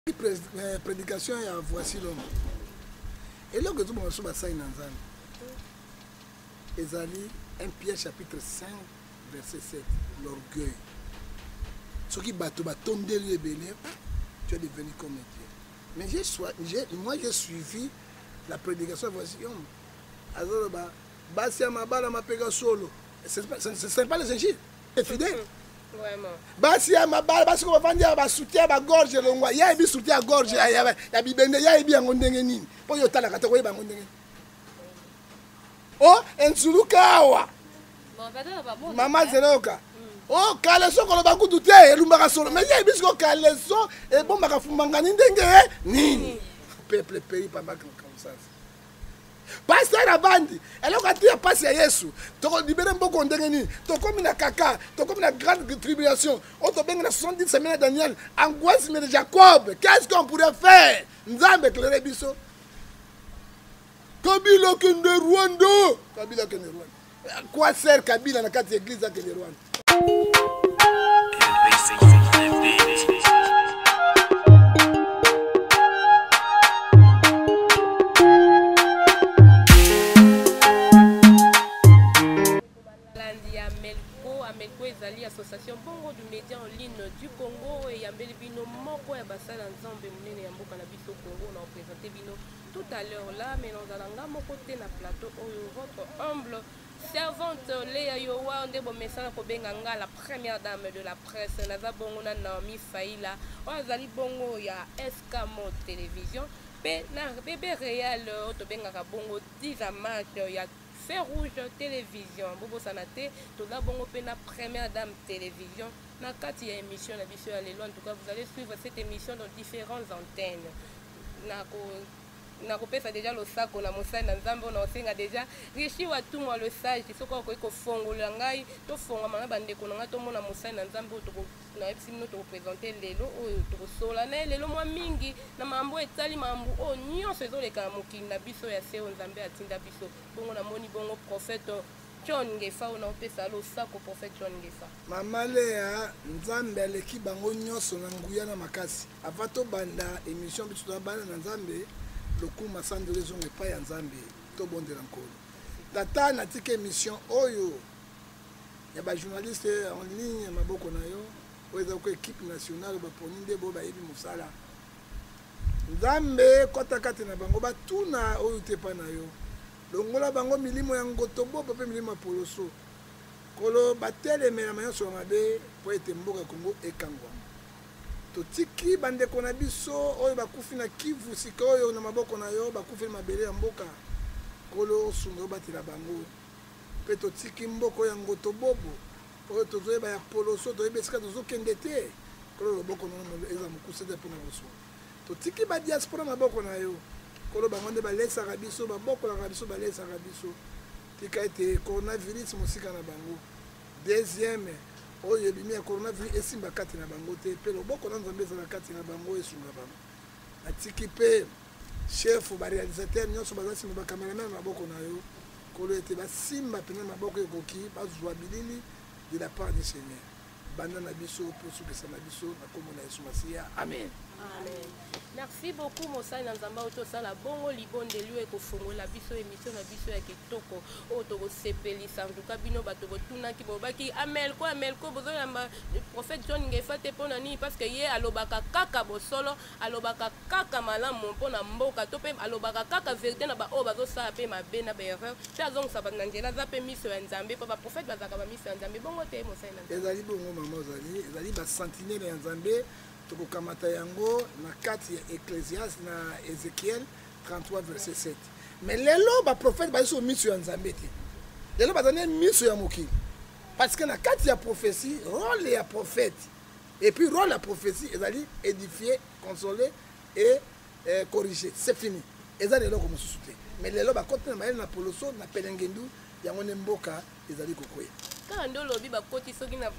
Prédication et voici l'homme. Et là que tout le monde soit sain dans Esalie 1 Pierre chapitre 5 verset 7. L'orgueil. Ce qui bateau tomber le belé, tu es devenu comme Dieu. Mais moi j'ai suivi la prédication et voici l'homme. Alors basia mabala mapega solo. Ce n'est pas les injils. C'est fidèle. Vraiment. Basi ya mabala basi ko bavandi ba soutien ba gorge longwa ya bi soutien gorge ya bibende ya bi yango ndenge nini po yo tala kata ko yeba ngo ndenge oh ensulukawa mama zeroka oh kaleso ko ba kutu te elumbaka solo mais ya bi ko kaleso e bomba ka fumbanga ndenge nini peuple pays pa ba comme ça. Pasteur Abandi, elle a dit à passer à Yesu. Tu as libéré un peu de tu as commis la caca, tu as commis la grande tribulation. On t'a bien 70 semaines Daniel, angoisse de Jacob. Qu'est-ce qu'on pourrait faire? Nous avons éclairé Bisso. Kabila Kende Rwanda. Kabila Kende Rwanda. Quoi sert Kabila dans la 4 églises de Rwanda? Association Bongo du média en ligne du Congo et Yambeli Bino Moko et Bassal Nzambe Mounene Yamboka na biso Congo. On a présenté Bino tout à l'heure là, mais dans Alanga Mokote na plateau votre humble servante Léa Yowa Ndebo Messana Kobenganga, la première dame de la presse. Naza Bongo na Naomi Faïla. Ozali Bongo ya Escamo Télévision. Pe na bébé réel Otobengaka Bongo 10 match ya Fait Rouge Télévision. Bobo Sanate, tout là bongo pena première dame télévision. Na kati ya émission na biso ya lelo. En tout cas, vous allez suivre cette émission dans différentes antennes. Na kopesa déjà le sac on a mosai na nzambe on a osenga déjà richi wa tout moi le sage soko ko fongola ngai to fonga manga bande ko nga to mona mosai na nzambe to na epsimo to présenter lelo oyo to sola na lelo mwa mingi na mambo etali mambo o nyonso ezoleka mokili na biso ya seo nzambe atinda biso bongo na moni bongo prophète John Ngefa on a opesa lo sako prophète John Ngefa mama Léa nzambe aleki bango nyonso na nguya na makasi avato banda émission biso to bana na nzambe le coup m'a semblé raison mais pas en Zambie tout bon de l'encore data na tike émission oyo ya ba journaliste en ligne ma boko na yo oyo ko équipe nationale ba poninde bo ba yebi musala nzambe kota kati na bango ba tuna oyo te pa na yo longola bango milimo ya ngotobo pe milimo poloso kolo batele mena mayo so mabe po ete mboka Kongo ekangwa totiki bandeko na biso oyo bakufi na Kivu sika oyo na maboko na yo bakufi mabele ya mboka kolo sungo batela bango pe totiki mboko ya ngoto bobo oyo tozoyeba ya poloso toyeba esika tozokende te kolo loboko na eza mokuse te mpona koso totiki ba diaspora maboko na yo kolo bango nde balesaka biso babokolaka biso balesaka biso tika ete coronavirus mosika na bango deuxième oyo ebimi ya coronavirus esimba kati na bango te mpe loboko na nzambe ezala kati na bango esunga bango atiki mpe chef baréalisateur nyonso baza nsima bacameraman na maboko na yo kolo ete basimba mpena maboko ekoki bazwa bilili de la part du Seigneur banda na biso mpo sukisa na biso na kombo na Yesu Masiya amen. Amen. Merci beaucoup Mosai Nzamba oto sala bongo libonde liwe ko fongola biso émission na biso ya kitoko oto ko sepeli sanduka bino bato botuna ki bobaki amel ko bozo yamba prophète John Ngefa te pona ni parce que ye alobaka kaka bosolo alobaka kaka malamu pona mboka to pe alobaka kaka vérité na ba o bazo sala pe mabe na ba erreur te azong sa ba ngela za pe miso ya Nzambe pa prophète bazaka ba miso ya Nzambe bongo te Mosai Nzamba ezali bongo mama ezali ba sentinelle ya Nzambe tokokamata yango na kati ya Ecclésiaste na Ézéchiel 33 verset 7 mais lelo ba prophète ba so miso ya Nzambe te lelo bazane miso ya mokili parce que na kati ya prophétie rôle ya prophète et puis rôle la prophétie ezali édifier consoler et corriger c'est fini ezali lelo comme sous-souté mais lelo ba côté na mayele na poloso na pelengendu yango ne mboka ezali kokoya ka ndo lobi ba koti soki na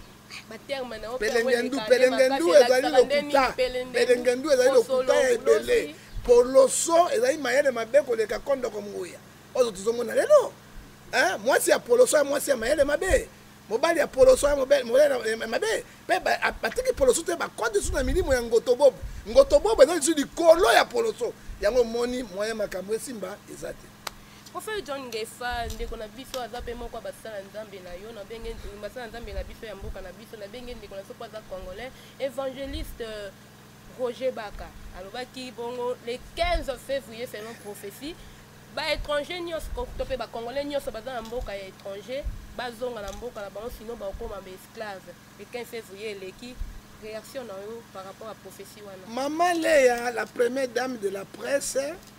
Pelengendu ezali lokuta pelengendu ezali lokuta ya ebele poloso ezali mayele mabe koleka kondo komunguya ozo tuzomona lelo mwasi ya poloso ya mwasi ya mayele mabe mobali ya poloso ya mabe pe batiki poloso te bakwande su na milimo ya ngotobobo ngotobobo eza lisu likolo ya poloso yango moni moyen makambo esimba eza te Prophète John Ngefa ndeko na biso aza pe moko basala nzambe na yo na benge basala nzambe na biso ya mboka na biso na benge ndeko na sopo aza congolais évangéliste Roger Baka alobaki bongo le 15 février selon prophétie ba étranger nyonso to pe ba congolais nyonso baza na mboka ya étranger bazonga na mboka na bango sinon bakoma ba esclave le 15 février eleki réaction na yo par rapport à prophétie wana. Maman Léa, la première dame de la presse,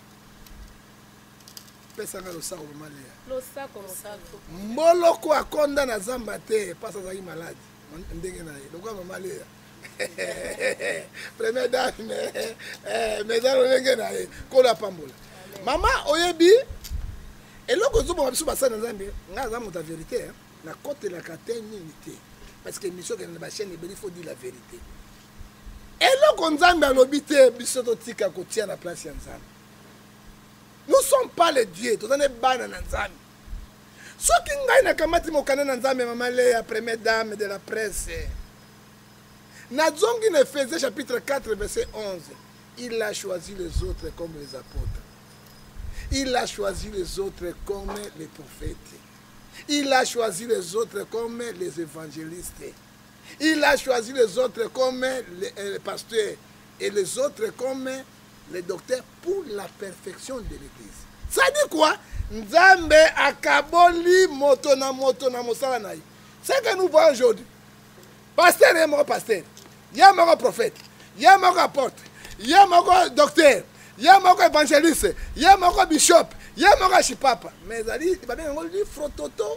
pesanga losako Maman Léa. Losako mosako. Moloko akonda na zamba te, pas azali malade. Ndenge na ye. Lokwa Maman Léa. Première dame, mais dans le ndenge na ye. Kola pambola. Maman oyebi eloko zo bo biso basana nzambe, nga za moto vérité, na côté la kateni nité. Parce que mission que na chaîne il faut dire la vérité. Et là qu'on zamba l'obité bisoto tika kotia na place ya nzambe. Nous sommes pas les dieux, to zane bana na nzambe. So ki ngai na kamati mokana na nzambe Maman Léa première dame de la presse. Na zongi ne faisait chapitre 4 verset 11. Il a choisi les autres comme les apôtres. Il a choisi les autres comme les prophètes. Il a choisi les autres comme les évangélistes. Il a choisi les autres comme les pasteurs. Et les autres comme les docteurs pour la perfection de l'Église. Ça dit quoi? Nzambe akaboli moto na mosala na ye. C'est que nous voyons aujourd'hui. Pasteur est mon pasteur. Il y a mon prophète. Il y a mon apôtre. Il y a mon docteur. Il y a mon évangéliste. Il y a mon bishop. Il y a mon chipapa. Mais il dit frototo.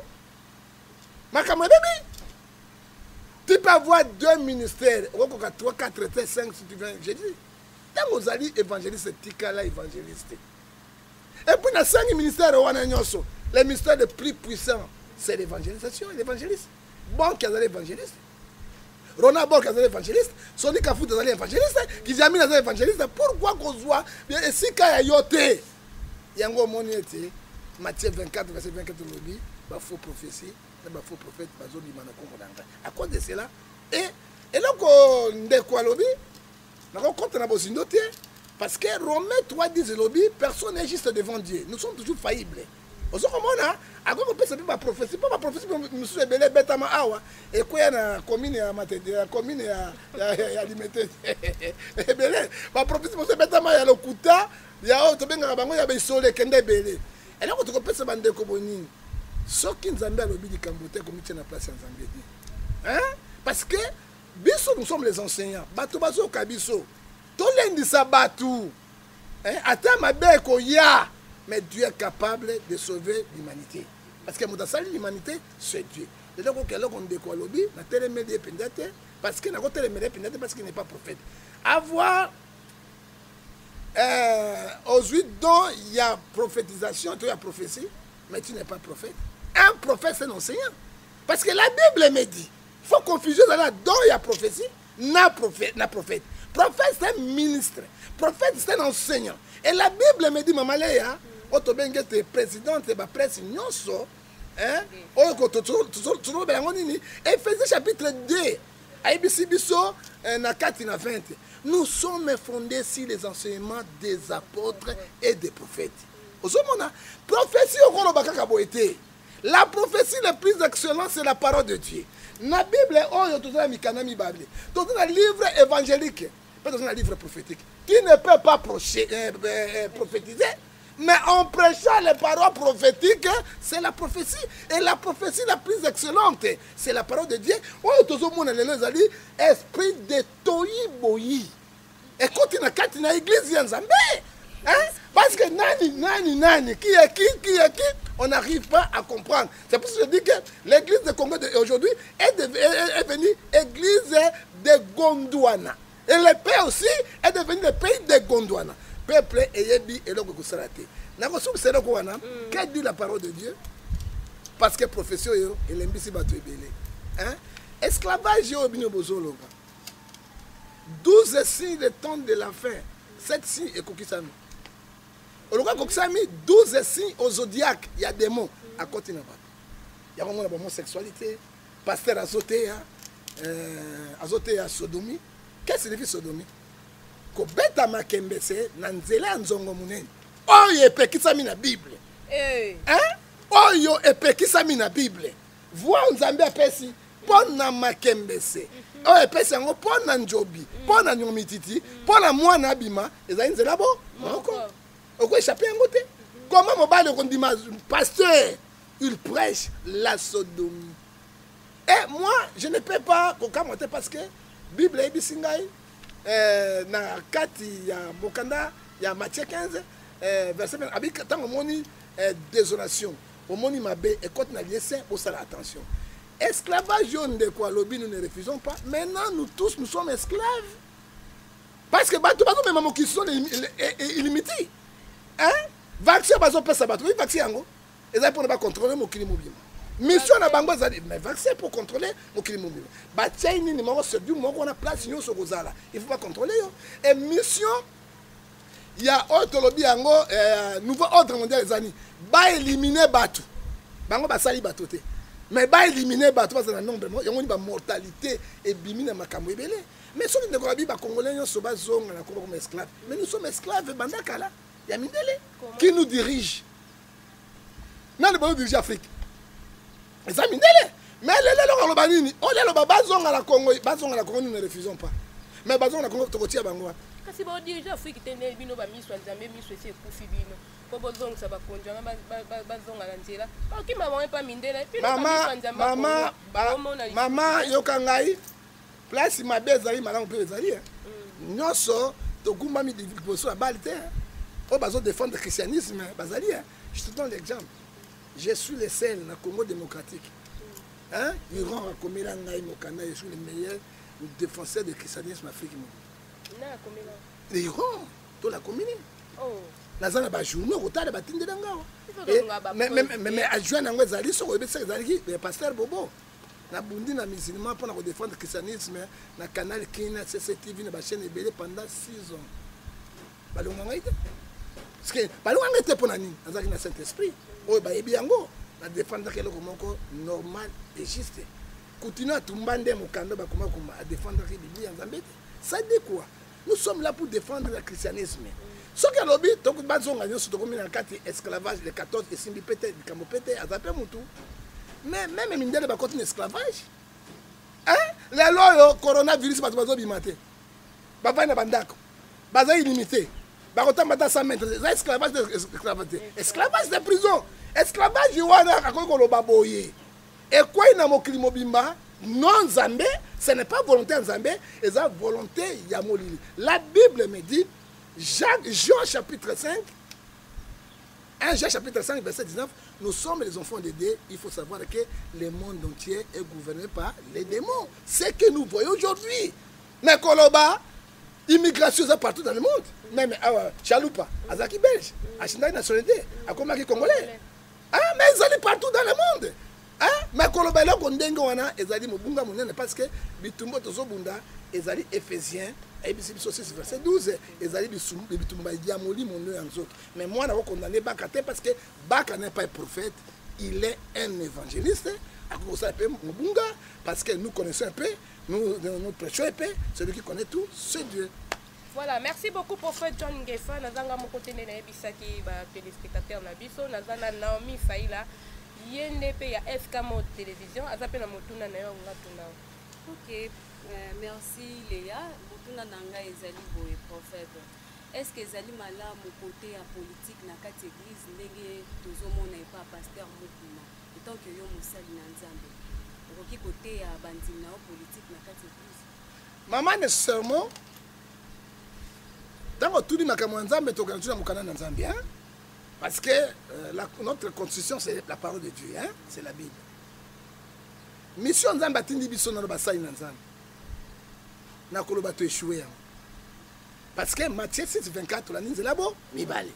Tu peux avoir 2 ministères. 3, 4, 5 si tu veux. J'ai dit. Tant que vous évangéliste, tikala évangéliste. Et puis dans 5 ministères, le ministère le plus puissant, c'est l'évangélisation et l'évangéliste. Bon, qui est l'évangéliste. Rona Bol, qui est l'évangéliste. Sony Kafou, qui est l'évangéliste. Kizami, qui est l'évangéliste. Pourquoi qu'on soit. Et si il y a yoté. Yango moniete Matthieu 24 verset 24 lobby ba faux prophétie ba faux prophète bazo limana komolanga à cause de cela et là ko ndeko lobby na ko contre na bosindo te parce que Romains 3:10 lobby personne n'est juste devant Dieu nous sommes toujours faillibles ozo komona ako ko pesa ba prophétie pas ba prophétie monsieur ebele betama awa et ko ya na commune ya matete ya commune ya limité ebele ba prophétie monsieur betama ya lokuta ya to benga bango ya besole kende belé et là ko to pesa bande ko bonini soki nzambe alobi likambo te komiti na place ya nzambe di hein parce que biso nous sommes les enseignants bato bazo kabiso to lendisa batu hein ata mabe ko ya mais Dieu est capable de sauver l'humanité parce que motasali l'humanité c'est Dieu et donc quelqu'un on de quoi lobby na télémédie pendate parce que na ko télémédie pendate parce qu'il n'est pas prophète avoir aux 8 dons, il y a prophétisation, il y a prophétie, mais tu n'es pas prophète. Un prophète, c'est un enseignant. Parce que la Bible me dit, il faut confuser dans la don, il y a prophétie, na prophète. Prophète, c'est un ministre. Prophète, c'est un enseignant. Et la Bible me dit, Maman Léa, Otobenge, tu es présidente, tu es presse, nyonso, hein, Éphésiens chapitre 2, Aïbisi Bisso, na 4 na 20. Nous sommes fondés sur les enseignements des apôtres et des prophètes. Prophétie au la prophétie la plus excellente, c'est la parole de Dieu. La Bible, dans un livre évangélique, dans un livre prophétique, qui ne peut pas prophétiser, mais en prêchant les paroles prophétiques, c'est la prophétie. Et la prophétie la plus excellente, c'est la parole de Dieu. Esprit de Toyi-Boyi. Et quand il y a une église, hein? Parce que nani, qui est qui, on n'arrive pas à comprendre. C'est pour ça que je dis que l'église de Congo aujourd'hui est devenue église de Gondwana. Et le pays aussi est devenu le pays de Gondwana. Peuple Eyebi et l'homme Gousarate. Que dit la parole de Dieu? Parce que profession et l'embisi batu ebele. Hein? Esclavage au bino bozologa. 12 signes de temps de la fin. 7 signes et kokisami. Au local kokisami 12 signes au zodiaque, il y a des mots à côté là-bas. Il y a vraiment la homosexualité, pasteur azote ya sodomie. Qu'est-ce que signifie sodomie? Kobeta makembese na nzela ya nzongo munene. Oyo epekisami na Bible. Hein? Oyo epekisami na Bible. Voir nzambe apesi pona makembese. Oyo epesi yango pona njobi, pona nyomititi, pona mwana abima, ezali nzela bo moko. Oko échapper yango te. Comment mobile kondima pasteur, il prêche la sodomie. Et moi, je ne peux pas kokamote parce que Bible est bisingai na kati ya Bokanda ya Matthieu 15 verset 20 abi tango moni désolation omoni mabe écoute na liesse au sala attention. Esclavage de quoi lobby nous ne refusons pas. Maintenant nous tous nous sommes esclaves. Parce que bato même mo qui sont illimités. Hein? Vaccin bazo pesa bato, oui vaccin yango. Ezali pour ne pas contrôler mo kili mobile. Mission na bango ezali mais vaccin pour contrôler mo kili mobile. Ba tchai nini moko se du moko na place nyo so kozala. Il faut pas contrôler yo. Et mission il y a autre lobby yango nouveau ordre mondial ezali ba éliminer bato. Bango ba sali bato te. Mais ba éliminer bato parce que na nombre yango ni ba mortalité et bimina makambo ebele. Mais ceux qui ne connaissent pas congolais nyo so bazonga na comme esclaves. Mais nous sommes esclaves bandakala. Il y a Mindele qui nous dirige. Non, le dirige l'Afrique. Et ça, Mindele. Mais les Lobanini, on est le bazon à la Congo, nous ne refusons pas. Mais bazon à la Congo, tu retiens Bangoua. Kasi ba dirige Afrique tene bino ba miswa nzambe miswa ese kufi bino. Po bozong sa ba konja bazong ala nzela. Ba ki mama pas Mindele. Mama yokangai. Place ma bezali malamu pe ezali. Nyoso to gumba mi division à balle terre. Oh, bah, défendre le christianisme, je te donne l'exemple. Je suis le seul dans le Congo démocratique. Hein? Ils rendent comme il je suis le meilleur défenseur du christianisme africain. Ils rendent toute la commune. Dans un journaux, au tas de bâtiments de Dangao. Mais à juin, on a dit que le pasteur Bobo. Na bundi na musulman pour défendre le christianisme, na canal Kina, CCTV, na chaîne Ebele pendant 6 ans. Parce que balonga était pour nani azaki na Saint-Esprit oyo bayebi yango na défendre keloko moko normal et juste continue à tumbande mokando bakoma kuma à défendre la Bible nzambe. Ça dit quoi? Nous sommes là pour défendre le christianisme. Ce que lobby to bazonga nyoso to komina kati esclavage le 14 et simbi pété kambo pété azape mutu. Mais même mindele ba continue esclavage. Hein? Les loyo coronavirus bazo bimate. Baba na bandako. Baza illimité. Esclavage de prison. Esclavage et quoi il n'a mokili mobimba non zambé, ce n'est pas volonté zambé, c'est la volonté yamolili. La Bible me dit Jean chapitre 5 1 Jean chapitre 5 verset 19, nous sommes les enfants de Dieu, il faut savoir que le monde entier est gouverné par les démons. C'est ce que nous voyons aujourd'hui. Mais Koloba immigration partout dans le monde. Même Chaloupa, Azaki belge, Achindai nationalité, Akomaki congolais. Ah, mais ils allaient partout dans le monde. Ah, mais Koloba là Kondengo wana, ils allaient mobunga monene parce que bitumbo tozobunda, ils allaient Éphésiens, et puis c'est verset 12, ils allaient bitumba diamoli mon nom en autres. Mais moi, on a condamné Bakate parce que Baka n'est pas un prophète, il est un évangéliste. Parce que nous connaissons un peu, nous prêchons un peu, celui qui connaît tout, c'est Dieu. Voilà, merci beaucoup prophète John Ngefa. Nazanga mon côté na bisaki ba téléspectateur na biso, nazana Naomi Faila, yende pe ya Eskamo télévision, azape na motuna na yo ngatuna. OK, merci Léa, motuna nanga ezali boye prophète. Est-ce que ezali mala mon côté à politique na kati église ndenge tozomona epa pasteur mokuna, tant que yo musali na nzambe. Okoki côté ya bandimi na politique na kati église. Maman nécessairement dans tout le monde, parce que notre constitution, c'est la parole de Dieu, hein? C'est la Bible. Mission Nzamba tindi biso na basai na Nzamba. Na koloba to échoué. Parce que Matthieu 6:24 la ninze labo mibale.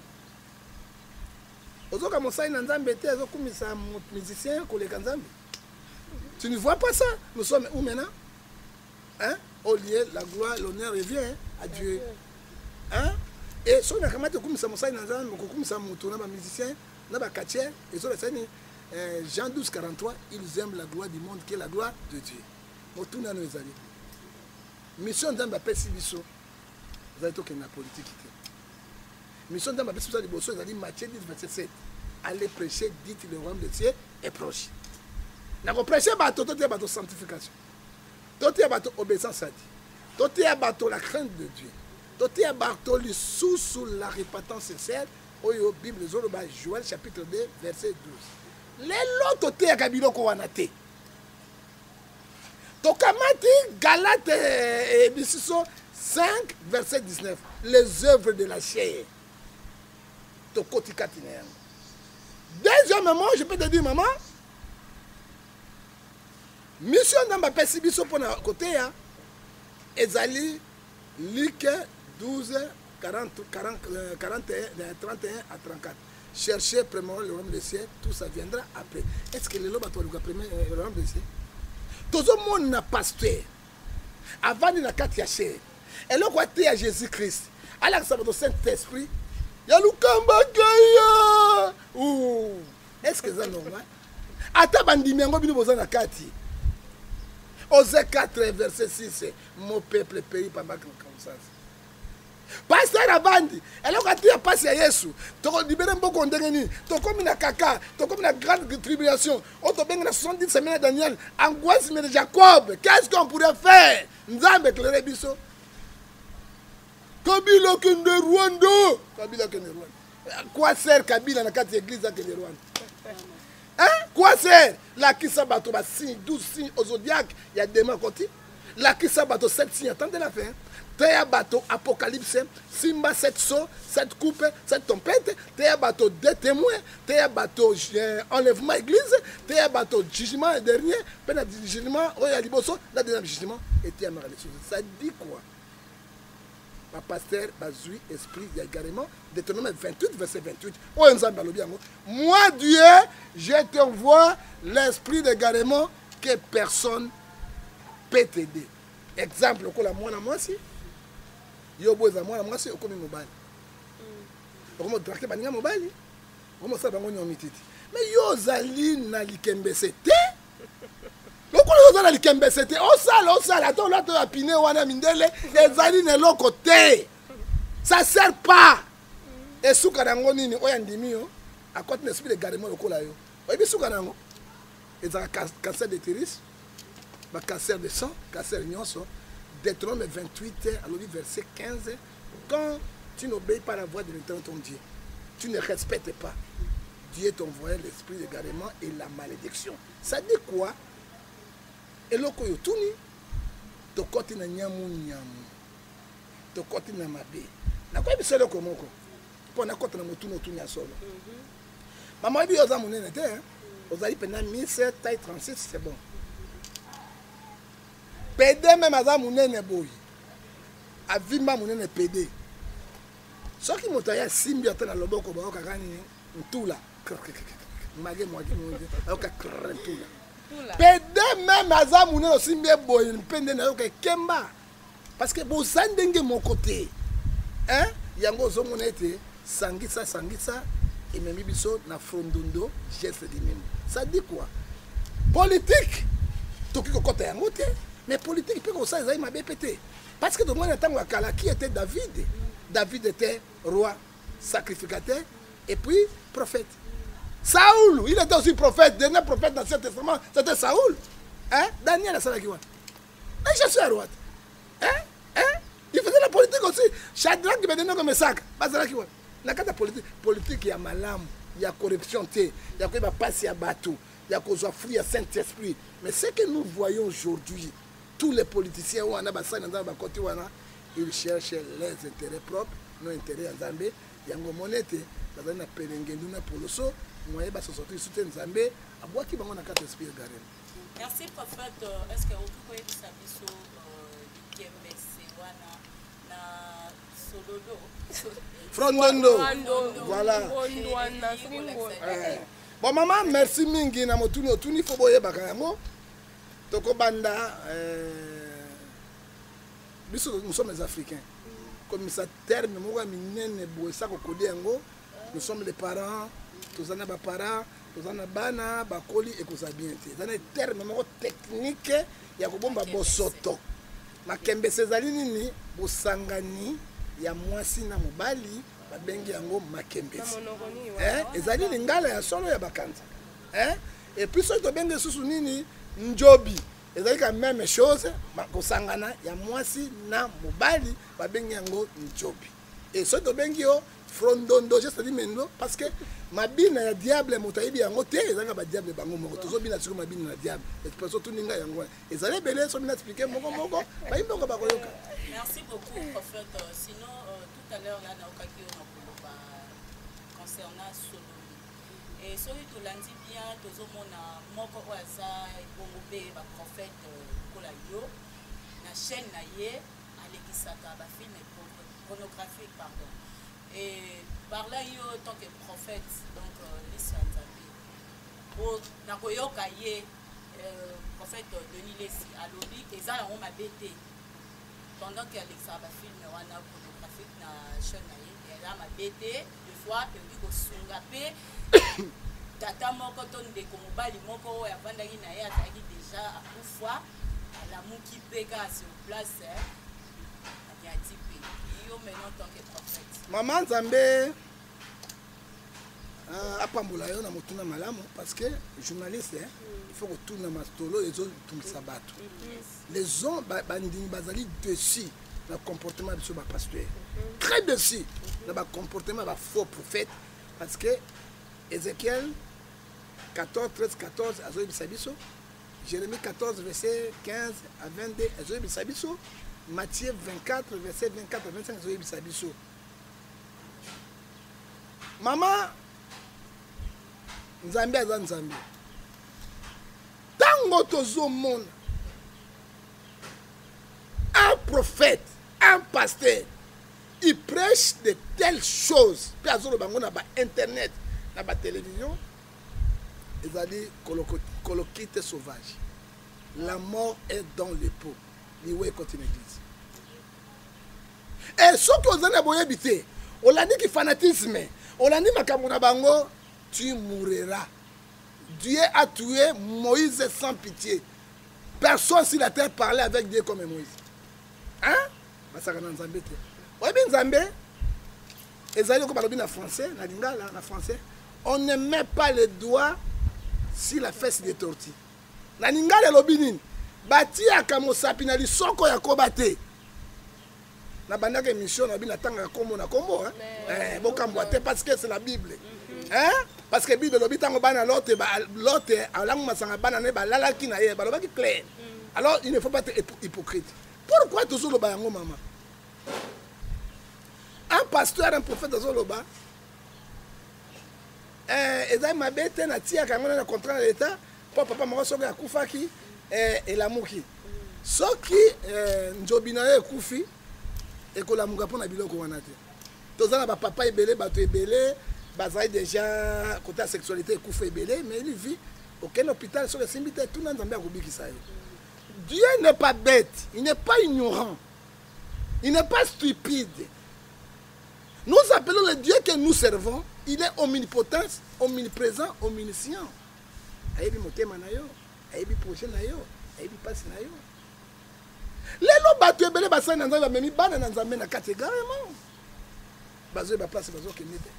Ozoka mosai na Nzamba te azokumisa musicien koleka Nzamba. Tu ne vois pas ça? Nous sommes où maintenant? Hein? Au lieu la gloire, l'honneur revient à Dieu. Hein? Et si on a commencé à faire ça, on a musicien, on a katier, et on a Jean 12, 43, ils aiment la gloire du monde qui est la gloire de Dieu. Motuna no ezali. Mission dans ma pesi biso. Vous avez toqué la politique. Mission dans ma pesi biso liboso ezali Matthieu 10, verset 7. Allez prêcher, dites le royaume de Dieu est proche. N'a pas prêché bateau, tout est bateau sanctification. Tout est bateau obéissance à Dieu. Tout est bateau la crainte de Dieu. Tout est bateau le sous la repentance sincère. Oyo Bible zoloba Joël chapitre 2 verset 12. Les lots te akabilo ko wanate. Tokamati Galates et Bisiso 5 verset 19. Les œuvres de la chair. Tokoti katine. Deuxièmement, je peux te dire maman, mission dans ma pesibiso pour na côté ya ezali Luc 12 40, 31 à 34. Cherchez premièrement le royaume des cieux, tout ça viendra après. Est-ce que le royaume des cieux? Tout le monde n'a pas pasteur. Avant de la carte chair. Et là, quoi, tu es à Jésus-Christ. Alors, ça va au Saint-Esprit. Il y a le Kambakaya. Est-ce que c'est normal? Attends, bandimi, on va venir dans la carte. Osée 4, verset 6. Mon peuple périt par ma conscience. Pasteur Abandi, et là quand tu as passé à Yesu, tu as libéré beaucoup de gens, tu as comme une caca, tu as comme une grande tribulation, tu as bien 70 semaines de Daniel, angoisse de Jacob, qu'est-ce qu'on pourrait faire? Nous avons éclairé Bisso. Kabila Kende Rwanda. Kabila Kende Rwanda. Quoi sert Kabila dans cette église de Rwanda? Hein? Quoi sert? La Kissa Bato, 12 signes au zodiaque, il y a des mains côté. La Kissa Bato, 7 signes, attendez la fin. Théa bateau apocalypse, Simba 7 sauts, 7 coupes, 7 tempêtes, Théa bateau 2 témoins, Théa bateau enlèvement église, Théa bateau jugement dernier, peine de jugement, Oya Liboso, la deuxième jugement, et Théa malédiction. Ça dit quoi? Ma pasteur Bazoui, esprit, il y a également, Deutéronome 28, verset 28. Moi, Dieu, je t'envoie l'esprit d'égarement que personne peut t'aider. Exemple, moi, si. Yo boza mwana mwasi okomi mobali. Okomo traquer baninga mobali. Okomo sa bango nyomi titi. Mais yo zali na likembese te. Lokolo yo zali na likembese te. Osala to la to apine wana mindele ezali na loko te. Ça sert pas. Et suka nango nini oya ndimi yo. A côté l'esprit de garement lokola yo. Oyebi suka nango. Ezaka cancer de l'utérus, ba cancer de sang, cancer nyonso. Deutéronome 28, alors verset 15, quand tu n'obéis pas à la voix de l'Éternel ton Dieu, tu ne respectes pas, Dieu t'envoie l'esprit d'égarement et la malédiction. Ça dit quoi? Et loko yo tuni, to koti na nyamu nyamu, to koti na mabe. Na kwa biselo komoko, po na koti na motuno tunya solo. Maman bi oza munene te, oza ipena 17 taille 36, c'est bon. PD même aza munene boy. Avimba munene PD. Soki moto ya simbi atana loboko ba okakani ntula. Mage mwaki mwende. Okakretula. PD même aza munene simbi boy pende na yoka kemba. Parce que bozandenge mon côté. Hein? Yango zo monete sangisa et même biso na frondondo geste di même. Ça dit quoi? Politique. Toki ko kota yango te. Mais politique peut ça ils m'a pété. Parce que tout le monde attend Wakala qui était David. David était roi, sacrificateur et puis prophète. Saoul, il était aussi prophète, dernier prophète dans l'Ancien Testament, c'était Saoul. Hein? Daniel a salakiwa. Et je suis roi. Hein? Il faisait la politique aussi. Shadrach qui me donnait comme sac. Bazalakiwa. La carte politique il y a malam, il y a corruption, il y a quoi passer à bateau, il y a cause fruit à Saint-Esprit. Mais ce que nous voyons aujourd'hui, tous les politiciens ils cherchent leurs intérêts propres, nos intérêts à Zambé. Yango monete, dans un pelengenduna pour le saut, moi et basso sortir soutien Zambé, à bois qui va en a 4 esprits de garem. Merci prophète. Est-ce que vous pouvez dire ça biso na Solodo? Frondondo. Voilà. Bon maman, merci mingi na motuni otuni fo boye bakango. Toko banda nous sommes les Africains. Comme ça terme, nous sommes les parents, tous les parents, tozana bana bakoli ekoza bien te ezana terme moko technique ya kobomba bosoto makembe ezali nini bosangani ya mwasi na mobali babengi yango makembesi ezali lingala ya solo ya bakanza et puis soki tobengi susu nini njobi ezali ka même chose kosangana ya mwasi na mobali babengi yango njobi et soki tobengi yo frondondo c'est-à-dire mendo parce que mabina ya diable moto ayebi yango te ezalaka badiable bango moko tozobina siko mabina na diable expression tuninga yango ezali ebele so bina expliquer moko bayimbango bakoyoka. Merci beaucoup prophète. Sinon tout à l'heure là na okaki on a concernant sodomie et soki tolandi bien tozomona moko oyo aza ebongo mpe baprophète kola yo na chaîne na ye alekisaka bafilme pornographique pardon. Et par là, en tant que prophète, donc l'Israël, nakoyoka ye prophète Denis Lessi alobi eza yango mabete pendant que Alexa ba film wana pornographique na chaîne na ye eza mabete des fois ebi kosunga pe tata moko to ndeko mobali moko oyo avandaki na ye azalaki déjà akufa alamuki mpe kaka sur place ayati mpe yo maintenant en tant que prophète. Maman Nzambe apambola yo na motuna malamu parce que journaliste il faut que tourne na mastolo les autres tout sabato les hommes bandini bazali dessus le comportement de ce pasteur très dessus le comportement de faux prophète parce que Ézéchiel 14 13 14 azoyi bisabiso Jérémie 14 verset 15 à 22 azoyi bisabiso Matthieu 24 verset 24 à 25 azoyi bisabiso. Maman Nzambe aza Nzambe tango tozomona un prophète un pasteur il prêche de telles choses puis azoloba bango na ba internet na ba télévision ezali colokite sauvage la mort est dans le pot liwe continue l'église et soki ozana boyebi te olandi ki fanatisme olandi makambo na bango tu mourras. Dieu a tué Moïse sans pitié. Personne sur la terre parlait avec Dieu comme Moïse. Hein? Oui, bien Nzambe. Ezali ko balobi na français, na lingala na français. On ne met pas le doigt sur la fesse des tortilles. Na lingala lobi nini? Bati akamosapi na lisoko ya kobate. Na bandaka émission na bina tanga kombo na kombo hein. Bokambo te parce que c'est la Bible. Hein? Parce que Bible lobi tango bana l'autre alangu masanga bana ne balalaki na ye balobaki clair. Alors il ne faut pas être hypocrite. Pourquoi toujours le bayango maman? Un pasteur, un prophète dans Zoloba, ezali mabete na tia kangona na contrat de l'état pour papa moko soki akufaki elamuki. Soki njobi na ye ekufi ekolamuka mpona biloko wana te. Tozana ba papa ebele bato ebele bazali déjà côté sexualité ekufa ebele mais il vit aucun hôpital sur le simité tout le monde a kobikisa ye. Dieu n'est pas bête, il n'est pas ignorant, il n'est pas stupide. Nous appelons le Dieu que nous servons, il est omnipotent, omniprésent, omniscient. Ayebi motema na yo, ayebi projet na yo, ayebi passe na yo. Lelo bato ebele basali na nzambe bamemi bana na nzambe na kati carrément. Bazo ba place bazo kende te.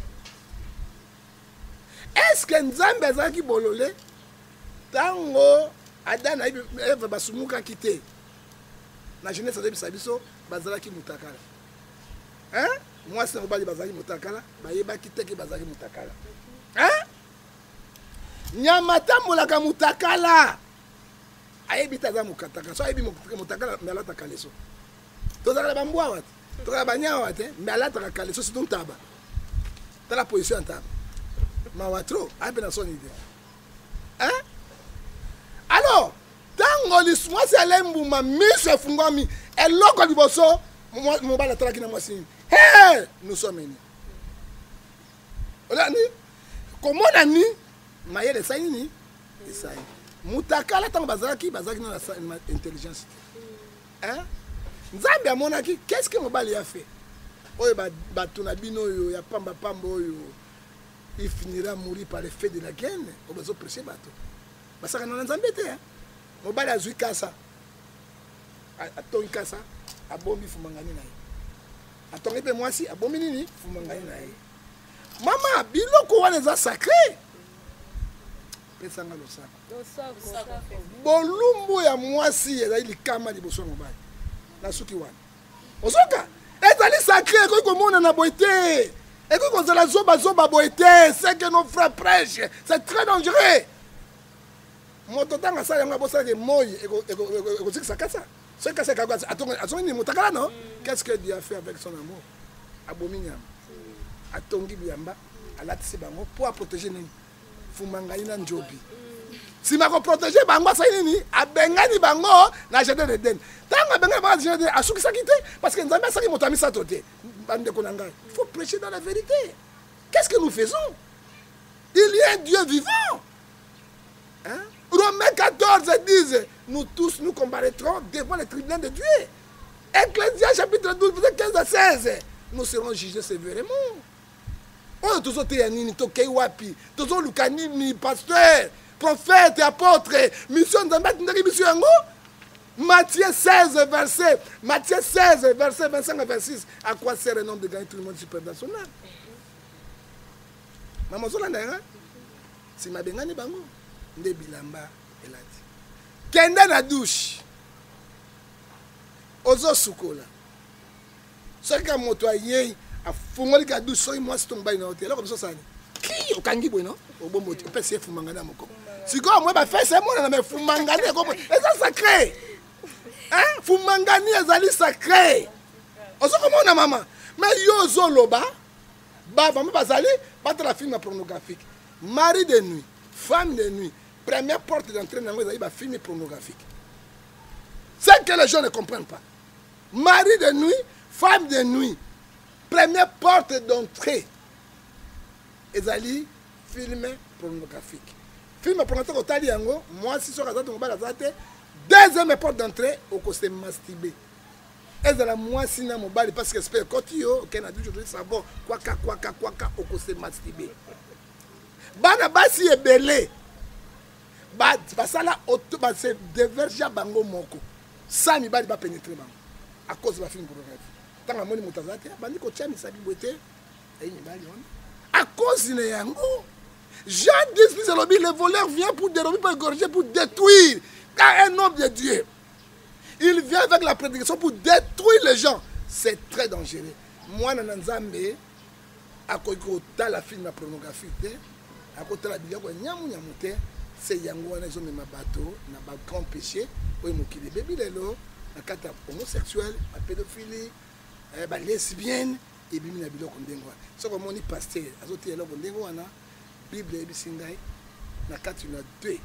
Est-ce que nzambe azaki bolole tango Adam et Eve basumuka kité. Na jeunesse de biso bazalaki mutakala. Hein? Moi c'est mobali bazali mutakala, bayeba kité ki bazali mutakala. Hein? Nyamata mulaka mutakala. Ayebi taza mukataka. So ayebi mutakala mais alata kaleso. Tozala bambwa wat. Tozala banya wat, mais alata kaleso c'est ton taba. Dans la position en table. Mawatro, ayebi na son idée. Hein? Alors, tango liswa selembu mise fungwami eloko liboso mo bala talaki na mwasi. Hey, nous sommes nés. Olani comment nani mayele saini isai. Mutakala tango bazaki na intelligence. Hein? Nzambe amonaki qu'est-ce que mobali a fait? Oyo ba tuna bino yo ya pamba pamba oyo. il finira mourir par l'effet de la gaine. On va prêcher bateau. Parce que nous avons embêté. On va la jouer kasa. A ton kasa, a bombi fumangani na ye. A ton épée moi si, a bombi nini fumangani na ye. Maman, biloko wana eza sacré. Pesanga losaka. Bolumbu ya mwasi ezali likama liboso ya mobali. Na suki wana. Osoka, ezali sacré ekoki komona na boye te. Ekoki kozala zoba boye te. C'est que nos frères prêchent. C'est très dangereux. Moto tanga sala yango bosala ke moyi ekotikisa kasa. Ce que c'est kaka atongi ni motakala non? Qu'est-ce que Dieu a fait avec son amour? Abomi nyama. Atongi biyamba, alatisi bango pour protéger nini? Fumangani na njobi. Si ma ko protéger bango sa nini? Abengani bango na jardin d'Éden. Tanga bengani bango na jardin d'Éden, asuki sakite parce que nzambe asaki moto amisa tote. Bande konanga. Il faut prêcher dans la vérité. Qu'est-ce que nous faisons? Il y a un Dieu vivant. Hein? Romains 14 disent, nous tous nous comparaîtrons devant les tribunaux de Dieu. Ecclésias chapitre 12, verset 15 à 16. Nous serons jugés sévèrement. On tous autres yanini, tokei wapi, tous autres lukanini, pasteur, prophète, apôtre, mission d'ambat, mission yango. Matthieu 16, verset 25 à 26. À quoi sert le nom de gagner tout le monde super dans son âme? Maman Zolanda, hein? Si ma bengani bango. Nde bilamba elati kende na douche ozo sukola soki moto ayei afungoli ka douche soki mwasi tombai na hotel ko biso sani ki okangi boy no obombo opesi efumangana moko sikoyo mwe bafese mona na mefumangani eko eza sacré hein fumangani ezali sacré ozo komona mama mais yo ozoloba baba mwe bazali batala film pornographique mari de nuit femme de nuit. Première porte d'entrée dans les films pornographiques. C'est que les gens ne comprennent pas. Mari de nuit, femme de nuit. Première porte d'entrée. Ezali film pornographique. Film pornographique, moi, si je suis deuxième porte d'entrée, au côté masturber. Ezala moi, si je suis parce que c'est quand tu es a dit savon, quoi, au côté masturber. Bana basi ebele. Basala auto base déverger bango moko. Ça mi bali ba pénétrer bango. À cause de la film pornographique. Tant amoni mutazate, bandi ko tia misabi bote. Et ni bali on. À cause de yango. Jean 10 le voleur vient pour dérober, pour égorger, pour détruire. Car un homme de Dieu, il vient avec la prédication pour détruire les gens. C'est très dangereux. Moi, dans Nzambe, à cause de la film pornographique, à cause de la Bible, c'est yango wana zo mema bateau na ba grand péché oyo mokili bebi lelo na kata homosexuel ba pédophilie ba lesbienne et bimi na biloko ndengo so ko moni pasteur azoti eloko ndengo wana Bible ebisingai na kati na 2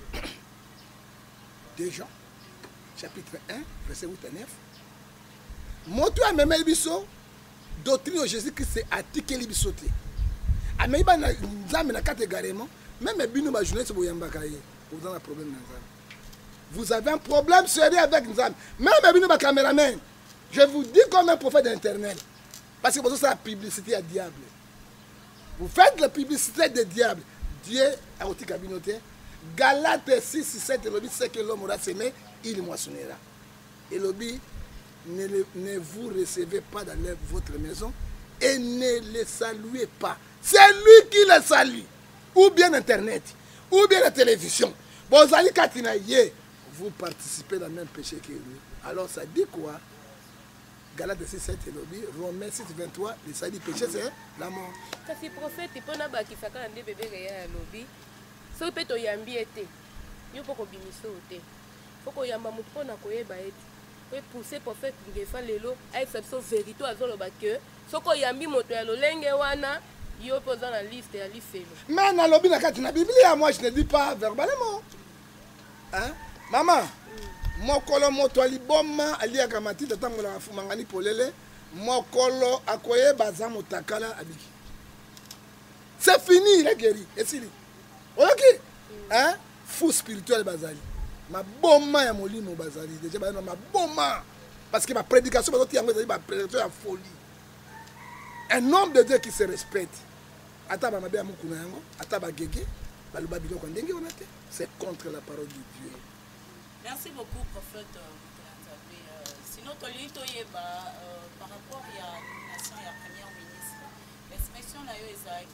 Jean chapitre 1 verset 8 à 9 moto amema biso doctrine de Jésus-Christ atikeli biso te amei ba na nzambe na kata également. Même les bino ba journaliste boyambakaye, vous avez un problème dans Nzambe. Vous avez un problème sérieux avec Nzambe. Même les bino ba caméraman. Je vous dis comme un prophète d'internet. Parce que vous avez la publicité à diable. Vous faites la publicité des diables. Dieu a oti kabinote. Galates 6 7 lobby c'est que l'homme aura semé, il moissonnera. Et lobby ne vous recevez pas dans votre maison et ne les saluez pas. C'est lui qui les salue. Ou bien Internet, ou bien la télévision. Bon, vous participez dans le même péché que lui. Alors ça dit quoi? Galates 6, 7 et lobby, Romains 6, 23, les ça dit péché c'est la mort. Quand le prophète, il peut pas qu'il fasse un bébé réel à lobby. Ça peut être yambi été. Il faut qu'on bimisse au thé. Il faut qu'on yamba mouton à quoi baet. Pour pousser prophète qui défend les lots, à exception vérité à zolo bakke. Ce qu'on yambi moto à l'olenge wana. Yo posant la liste et la liste. Mais dans lobby na Bible, moi je ne dis pas verbalement. Hein? Maman, mokolo moto ali bomma ali akamati tatango la fumangani polele, mokolo akoye baza motakala abiki. C'est fini, il est guéri. Et si OK? Hein? Fou spirituel bazali. Ma bomma ya molimo bazali. Déjà ma bomma parce que ma prédication bazoti yango ezali ba prédication ya folie. Un homme de Dieu qui se respecte. ata bamabe ya mokuna yango ata bagege baloba biloko ndenge wana te. C'est contre la parole de Dieu. Merci beaucoup, prophète. Sinon, par rapport à la nomination de la première ministre, l'expression là est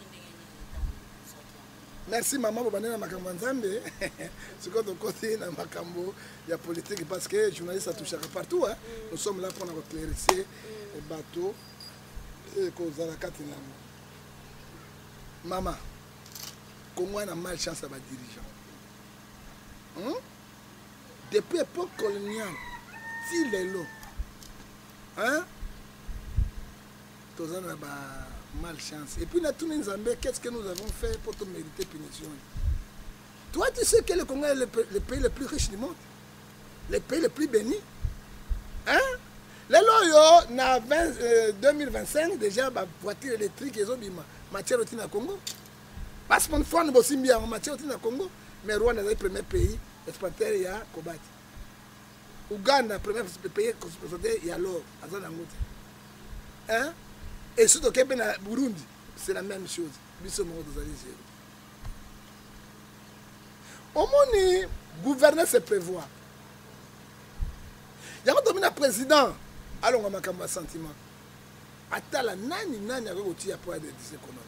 merci maman pour venir dans makambo nzambe. Ce que côté dans makambo il y a politique parce que journaliste ça touche partout hein. Nous sommes là pour éclaircir les bateaux et cause la katina. Maman, comment on a malchance à les dirigeants. Depuis l'époque coloniale, si les lots, hein, tous on a malchance. Et puis, qu'est-ce que nous avons fait pour te mériter punition? Toi, tu sais que le Congo est le pays le plus riche du monde, le pays le plus béni. Hein? Les lots, en 2025, déjà, la voiture électrique, ils ont dit matière au Congo. Parce qu'on fait un aussi bien en matière au Congo, mais Rwanda est le premier pays exportateur, il y a Kobati. Ouganda, premier pays exportateur, il y a l'or, hein? Et surtout au Burundi, c'est la même chose. Au moins, le gouvernement se prévoit. Il y a un président, allons à ma sentiment. Attala nani nani avec outil à poids de économie.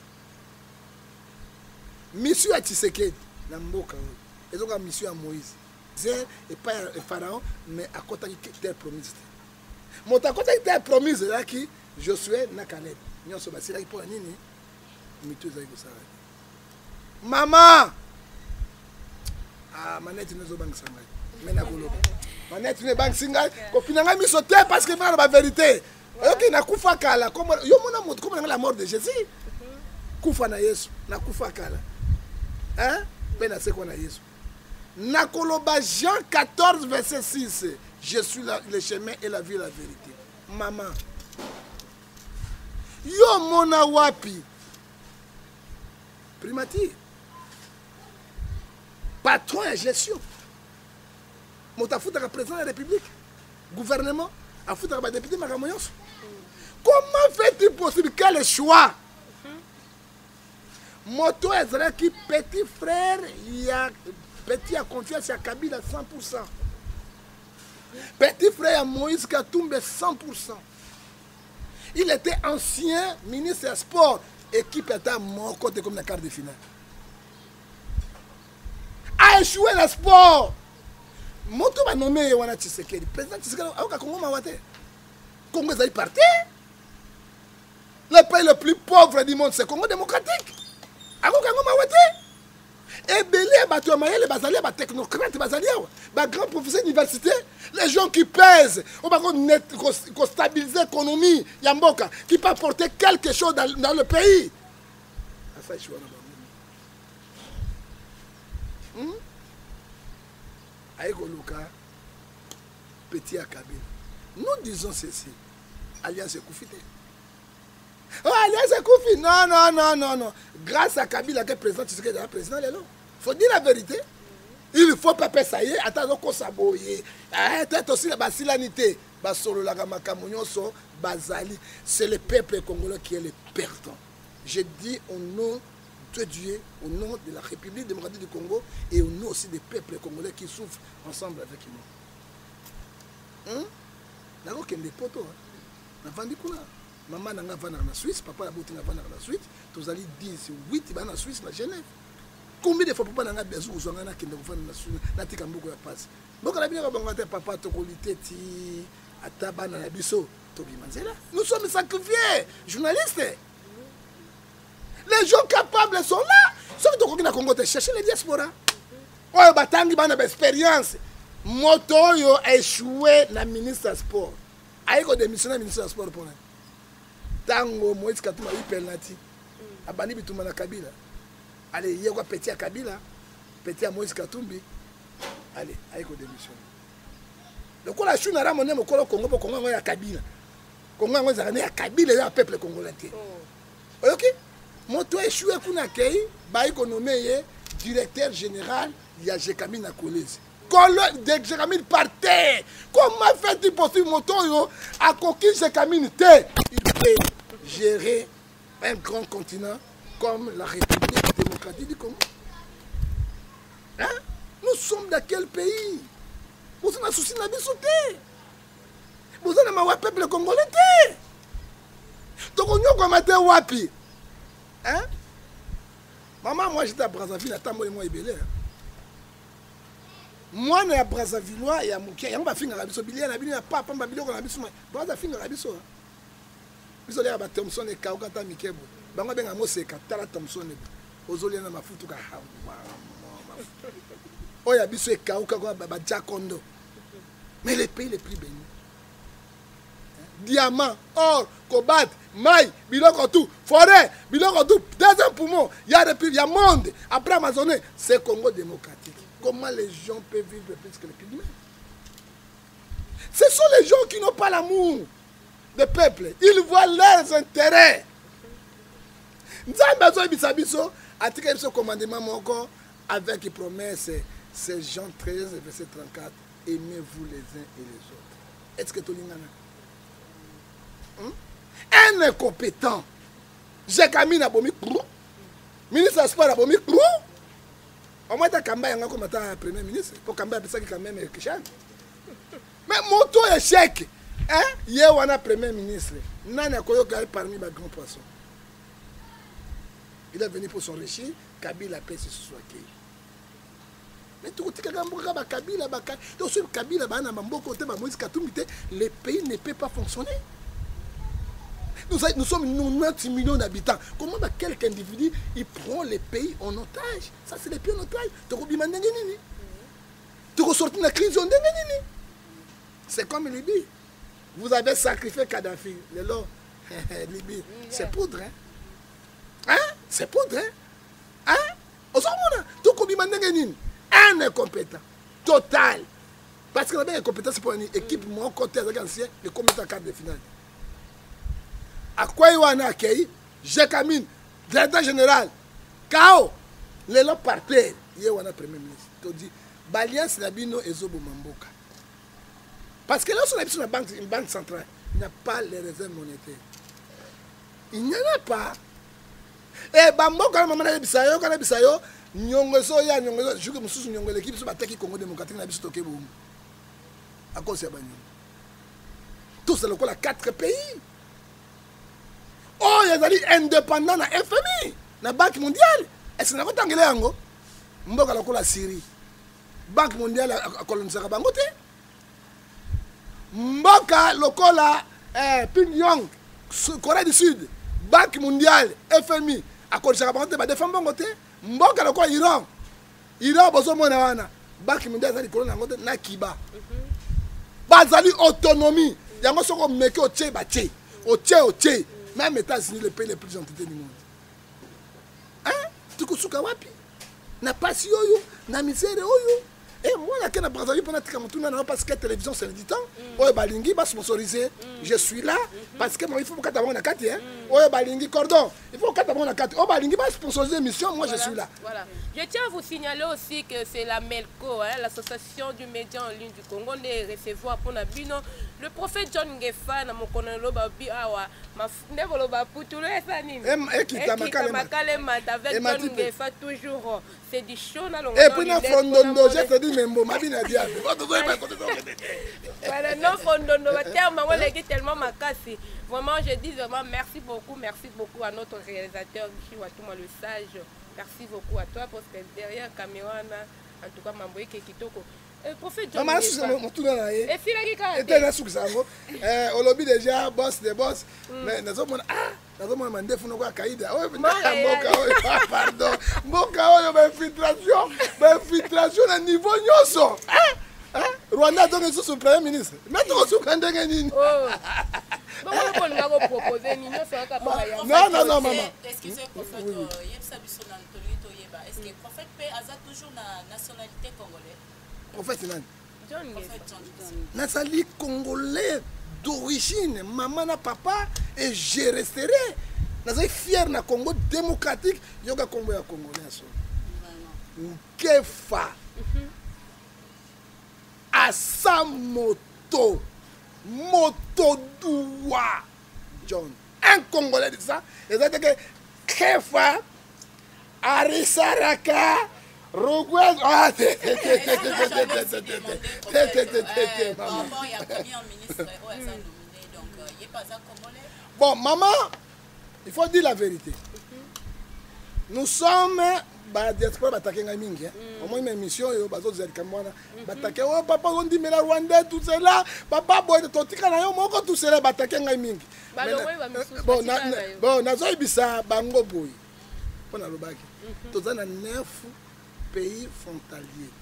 Monsieur Tshisekedi, na mboka. Et donc monsieur à Moïse. C'est et pas un pharaon, mais à côté de terre promise. Mon à côté de terre promise là qui Josué na Caleb. Nous sommes là pour la nini. Maman. Ah, manette nous bank sangai. Mena golo. Manette ne bank singai. Kopinanga mi sauter parce que voilà la vérité. Ok, na kufa kala comme yo mona moto comme la mort de Jésus. Kufa na Yesu, na kufa kala. Hein? Ben c'est quoi na Yesu. Na koloba Jean 14 verset 6. Je suis le chemin et la vie et la vérité. Maman. Yo mona wapi. Primature. Patron et gestion. Mota futa président de la République. Gouvernement. A futa député Makamoyos. Comment fait-il possible quel choix? Moto Ezraki, petit frère, il y a petit à confiance à Kabila 100%. Petit frère à Moïse Katumbe 100%. Il était ancien ministre des Sports. Équipe était mort côté comme la carte de finale. A échoué le sport. Moto va nommer Wana Tshisekedi. Président Tshisekedi, a Congo Mawate. Congo est parti. Le pays le plus pauvre du monde, c'est Congo démocratique. A Congo Mawate. Et Belé, les Basalia, les technocrates, les grands professeurs d'université, les gens qui pèsent, on va stabiliser l'économie, Yamboka, qui peut apporter quelque chose dans le pays. Aïkoluka, petit à Kabila. Nous disons ceci. Alliance Koufité. Oh, Alliance Koufi. Non, non, non, non, non. Grâce à Kabila, qui est président, tu sais qu'il est président, il faut dire la vérité. Il faut pas faire ça. Attends, qu'on s'aboye. Peut-être aussi la basilanité. C'est le peuple congolais qui est le perdant. Je dis au nom de Dieu, au nom de la République démocratique du Congo et au nom aussi des peuples congolais qui souffrent ensemble avec nous. D'accord, qu'il y a des poteaux. Maman n'a pas en Suisse, papa n'a pas en Suisse. Tous allez 10, 8, il va en Suisse, en Genève. Combien de fois papa n'a pas besoin de faire en Suisse, n'a pas beaucoup de passe. Donc, la bien papa, Tokolité, Atabana, Bisso, Tobi Manzela. Nous sommes sacrifiés, journalistes. Les gens capables sont là. Ceux qui sont au Congo, chercher les diasporas. Oh, Batangi, il y a une expérience. Moto yo échoué na ministre des Sports. Aïko démissionné ministre des Sports pour nous. Tango Moïse Katumba eu penalty. Abani bituma na Kabila. Allez, il y a petit à Kabila, petit à Moïse Katumbi. Allez, aïko démissionné. Donc on a chou na ramoné mo Congo pour Congo ya Kabila. Congo ya Kabila ya peuple congolais. OK? Moto échoué kuna kei, ba économie directeur général, il y a Jekamine à Kolezi. Jekamine partait. Comment fait-il possible moto à coquille Jekamine? Il peut gérer un grand continent comme la République démocratique du Congo. Hein? Nous sommes dans quel pays? Vous avez un souci de sauter. Vous avez un peuple congolais. Donc on a commenté wapi. Hein? Maman, moi j'étais à Brazzaville, attends moi et belé. Moi na Brazzaville ya mukia, ya ba finga rabiso bilia na bini na papa mba biloko na biso. Brazzaville rabiso. Biso ya ba Thompson e kauka ta mikebo. Bango benga moseka tala Thompson e. Ozolia na mafutu ka ha. Oya biso e kauka ko ba Jacondo. Mais les pays les plus bénis. Diamant, or, cobalt, maille, biloko tout, forêt, biloko tout, deuxième poumon, il y a depuis, il y a monde. Après Amazonie, c'est Congo démocratique. Comment les gens peuvent vivre plus que les pygmées? Ce sont les gens qui n'ont pas l'amour du peuple. Ils voient leurs intérêts. Nous avons besoin de article ce commandement avec une promesse, c'est Jean 13, verset 34. Aimez-vous les uns et les autres. Est-ce que tu as un incompétent, j'ai camine à Bomi, ministre de sport à Bomi, au moins tu as Kamba Yanga comme premier ministre, pour Kamba Yanga qui quand même est Kishan. Mais mon taux échec, hein, hier on a premier ministre, Nana Koyoka est parmi les grands poissons. Il est venu pour s'enrichir, Kabila paix se soit accueilli. Mais tout le les pays ne peuvent pas fonctionner. Nous sommes 90 millions d'habitants. Comment quelques individus ils prend les pays en otage? Ça, c'est les pays en otage. Tu ressortis de la crise. C'est comme Libye. Vous avez sacrifié Kadhafi. Libye. C'est poudre. Hein? C'est poudre. Hein? Un incompétent. Total. Parce que la incompétence, c'est pour une équipe, mon côté, le comité en quart de finale. À quoi il y a un accueil? Jekamine, directeur général, Kao, les lots par terre. Il y a un premier ministre. Tu dis, Balias Nabino et Zobo Mamboka. Parce que là, on a une banque centrale. Il n'y a pas les réserves monétaires. Il n'y en a pas. Et Bamboka, maman, Bisayo, Bisayo, Nyongoso, ya Nyongoso, je suis Nyongo, l'équipe sur la tête qui Congo démocratique n'a pas stocké. À cause de Bagnon. Tout c'est le cas, 4 pays. Oh, ils sont indépendants dans la FMI, la Banque mondiale. Est-ce que vous avez vu ça? Mboka la Syrie. Banque mondiale a colonisé la Bangote. Mboka lokola Pyongyang, Corée du Sud. Banque mondiale, FMI, a colonisé la Bangote. Défendre Bangote. Mboka lokola Iran. Iran, bozo mona wana. Banque mondiale a colonisé la Bangote na Kiba. Bazali autonomie. Yango soko meke oche bache. Oche. Même États-Unis, le pays le plus entêté du monde. Hein? Tu sais wapi? Na pas yoyo, na misère yoyo. Et moi, là, quand je suis pendant parce que la télévision, c'est le dit temps. Oye Balingi va sponsoriser. Je suis là. Parce que moi, il faut que tu aies une carte. Oye Balingi, cordon. Il faut que tu aies une carte. Oye Balingi va sponsoriser l'émission. Moi, je suis là. Voilà. Je tiens à vous signaler aussi que c'est la MELCO, hein, l'association du média en ligne du Congo, de recevoir pour Nabino. Le prophète John Ngefa, na mokono babi awa, mafundelo baputulo esanini. Avec John Ngefa toujours. C'est du show na longo. Et puis na fondondo, je te dis même ma bina dia. Voilà, non fondondo, terme on tellement makasi. Vraiment, je dis vraiment merci beaucoup à notre réalisateur Michi Watuma le sage. Merci beaucoup à toi parce que derrière la caméra, en tout cas, Mamboye Kitoko. Prophète John Ngefa. Et si la guitarre était là sous ça, au lobby déjà, boss des boss. Mais nous avons demandé pour nous Kaïda. Pardon. Infiltration à niveau nyoso. Rwanda donc est sous premier ministre. Maintenant sous Kandengeni. Non, maman. Excusez prophète, est-ce que le prophète a toujours la nationalité congolaise? Prophète Nan. John Ngefa. Nazali congolais d'origine, maman na papa, et je resterai. Nazali fier na Congo démocratique, yoga Congo ya congolais. Ngefa. Asa moto doua John. Un congolais de ça, et ça que Kefa Arisaraka. Rogouez. Ah, bon, maman, il faut dire la vérité. Nous sommes diaspora bataké ngai mingi. Au moins une émission yo bazo zalika mwana. Bataké oh papa on dit mais la Rwanda tout cela. Papa boy de totika na yo moko tout cela bataké ngai mingi. Bon, nazo ibisa bango boy. Pona lobaki. Tozana 9 pays frontaliers.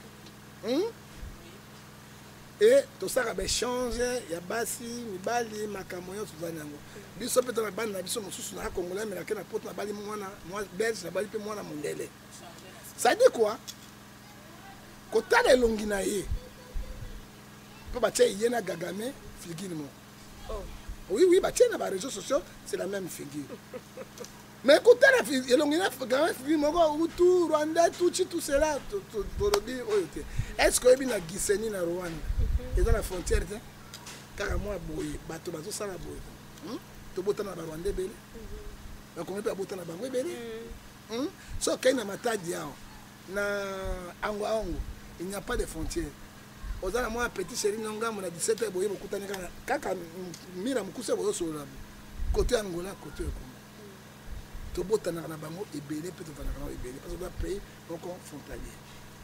Et tout ça a changé, il y a Bassi, Mibali, Makamoyo, tout ça. Biso peut-être na bande na biso mosusu na Congolais mais na porte na bali moi belge na bali pe moi na mondele. Ça dit quoi? Kota le longi na ye. Pe ba tie yena Gagame figure mo. Oui, bah tiens, dans les réseaux sociaux, c'est la même figure. Mais écoutez, il y a une figure, tout Rwanda, tout cela, est-ce que vous avez Giseni na Rwanda? Et dans la frontière, car moi, boy, bateau, bateau, ça la boy. Tu bois na Rwanda, belé. Donc on peut boire na Bango, belé. So quand il y a matadi, na ango ango, il n'y a pas de frontière. Ozana moi petit chéri nonga mon a 17 boye bokutani kana kaka mira mukuse boyo sola côté Angola côté Congo to botana na bango ebele pe to vana na ebele parce que le pays donc frontalier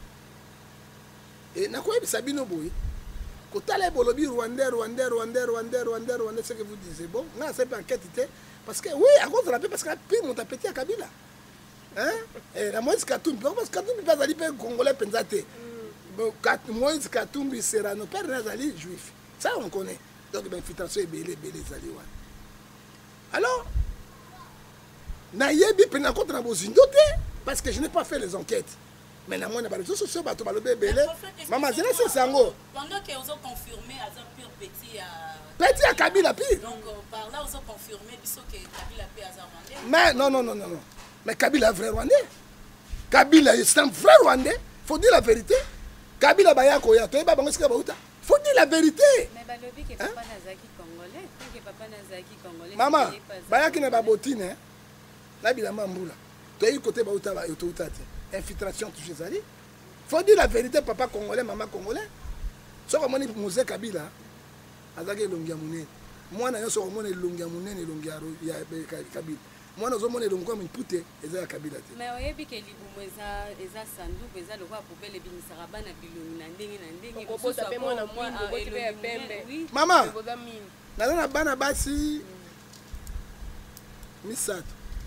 et na ko ebisa bino boye côté les bolobi Rwandais ce que vous disiez bon na c'est pas enquête parce que oui à cause de la paix parce que la paix mon appétit à Kabila hein et la Moïse Katumbi parce que Katumbi pas ali pe congolais pensate Moïse Katumbi sera nos pères nazali juifs. Ça on connaît. Donc l'infiltration est belé zali wan. Alors nayebi pena contre na bozindo te parce que je n'ai pas fait les enquêtes. Mais na moi na ba réseaux sociaux ba to ba lobe belé. Maman zela c'est sango. Pendant qu'ils ont confirmé à un pur petit à Kabila pire. Donc par là ils ont confirmé biso que Kabila pe à Rwandais. Mais non. Mais Kabila est vrai Rwandais. Kabila est un vrai Rwandais. Faut dire la vérité. Kabila Bayako ya to ba bango sika bauta. Faut dire la vérité. Mais balobi que papa nazaki congolais, que papa nazaki congolais. Maman, bayaki na babotine na bilamba mbula. To yi côté bauta ba to utati. Infiltration touché zali. Faut dire la vérité papa congolais, maman congolais. So ko moni Mose Kabila azaki longia munene. Mwana yo so ko moni longia munene longia ya Kabila. Moi nous avons donc comme une poute eza Kabila te. Mais oyebi ke libumu eza sanduku eza lokwa poubelle bimisaka bana bilongi na ndenge ko pe mwana mwindo ko pe pembe. Maman na bana basi misato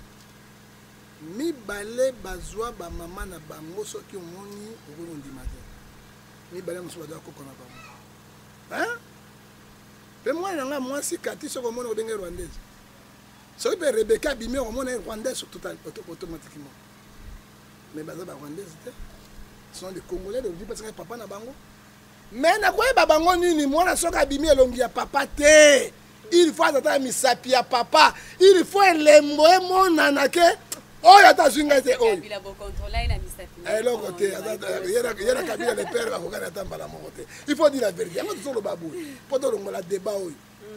mibale bazwa ba mama na bango soki omoni okoko ndima te mibale mosusu bazwa koko na bango hein pe mwana nga mwasi kati soko omoni odenge rwandaise. Si vous avez Rebecca Bimé, on est rwandais automatiquement. Mais les rwandais, ce sont des Congolais, parce que papa n'a pas. Mais na quoi babango nini moi soka Bimé longi ya papa te. Il faut attendre misapi ya papa. Il faut lembo mon nanake. Oh ya ta zwinga te oh. Kabila bo contrôler na misapi. Eh lo côté yera Kabila les pères va kokana tamba la mokote. Il faut dire la vérité. Moi tout le babou. Poto longo la débat oh.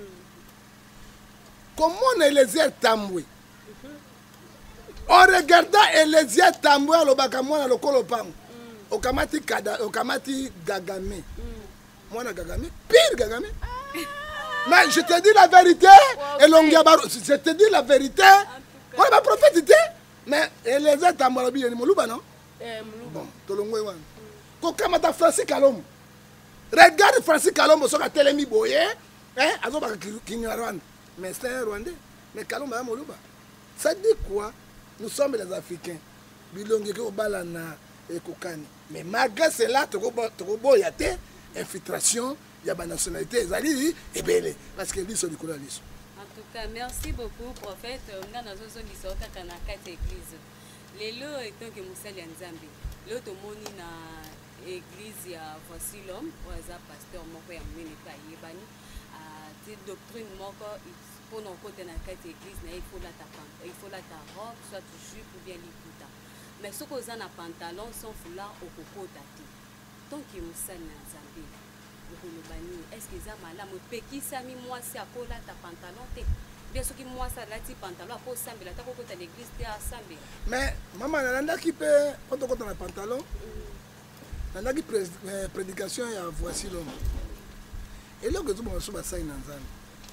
Comment Eliezer Tambwe? En regardant Eliezer Tambwe, le bakamwana le kolopang. Okamati Gagame. Moi na Gagame, pire Gagame. Mais je te dis la vérité. Et je te dis la vérité. On va prophétiser. Mais Eliezer Tambwe bi ni moluba non? Bon, tolongwe wan. Kokamata Francis Kalom. Regarde Francis Kalom soka telemi boye, hein, azoba kinyarwanda. Mais c'est un Rwandais. Mais Kalomba Moluba. Ça dit quoi? Nous sommes les Africains. Bilongi ko balana et kokani. Mais malgré cela, tokobo yate infiltration, il y a ba nationalité ezali et belé parce que liso likolo liso. En tout cas, merci beaucoup prophète. On a nazo zo liso kaka na kati église. Lelo etant que musali ya Nzambe. Lelo tomoni na église ya Voici l'homme, oza pasteur moko ya munene pa yebani. C'est doctrine moko pour nos côtés dans cette église il faut la robe soit jupe ou bien liputa mais ce qu'on a na pantalon sans foulard au coco tati tant que musali na Nzambe okolo bani est-ce que ça malamu peki sami moi si akola ta pantalon te bien soki mwasi alati pantalon apo osambela ata kokota l'église te asambela. Mais maman nalandaki mpe po tokota na pantalon nalandaki prédication ya voici l'homme eloko ezobonga so basali na nzambe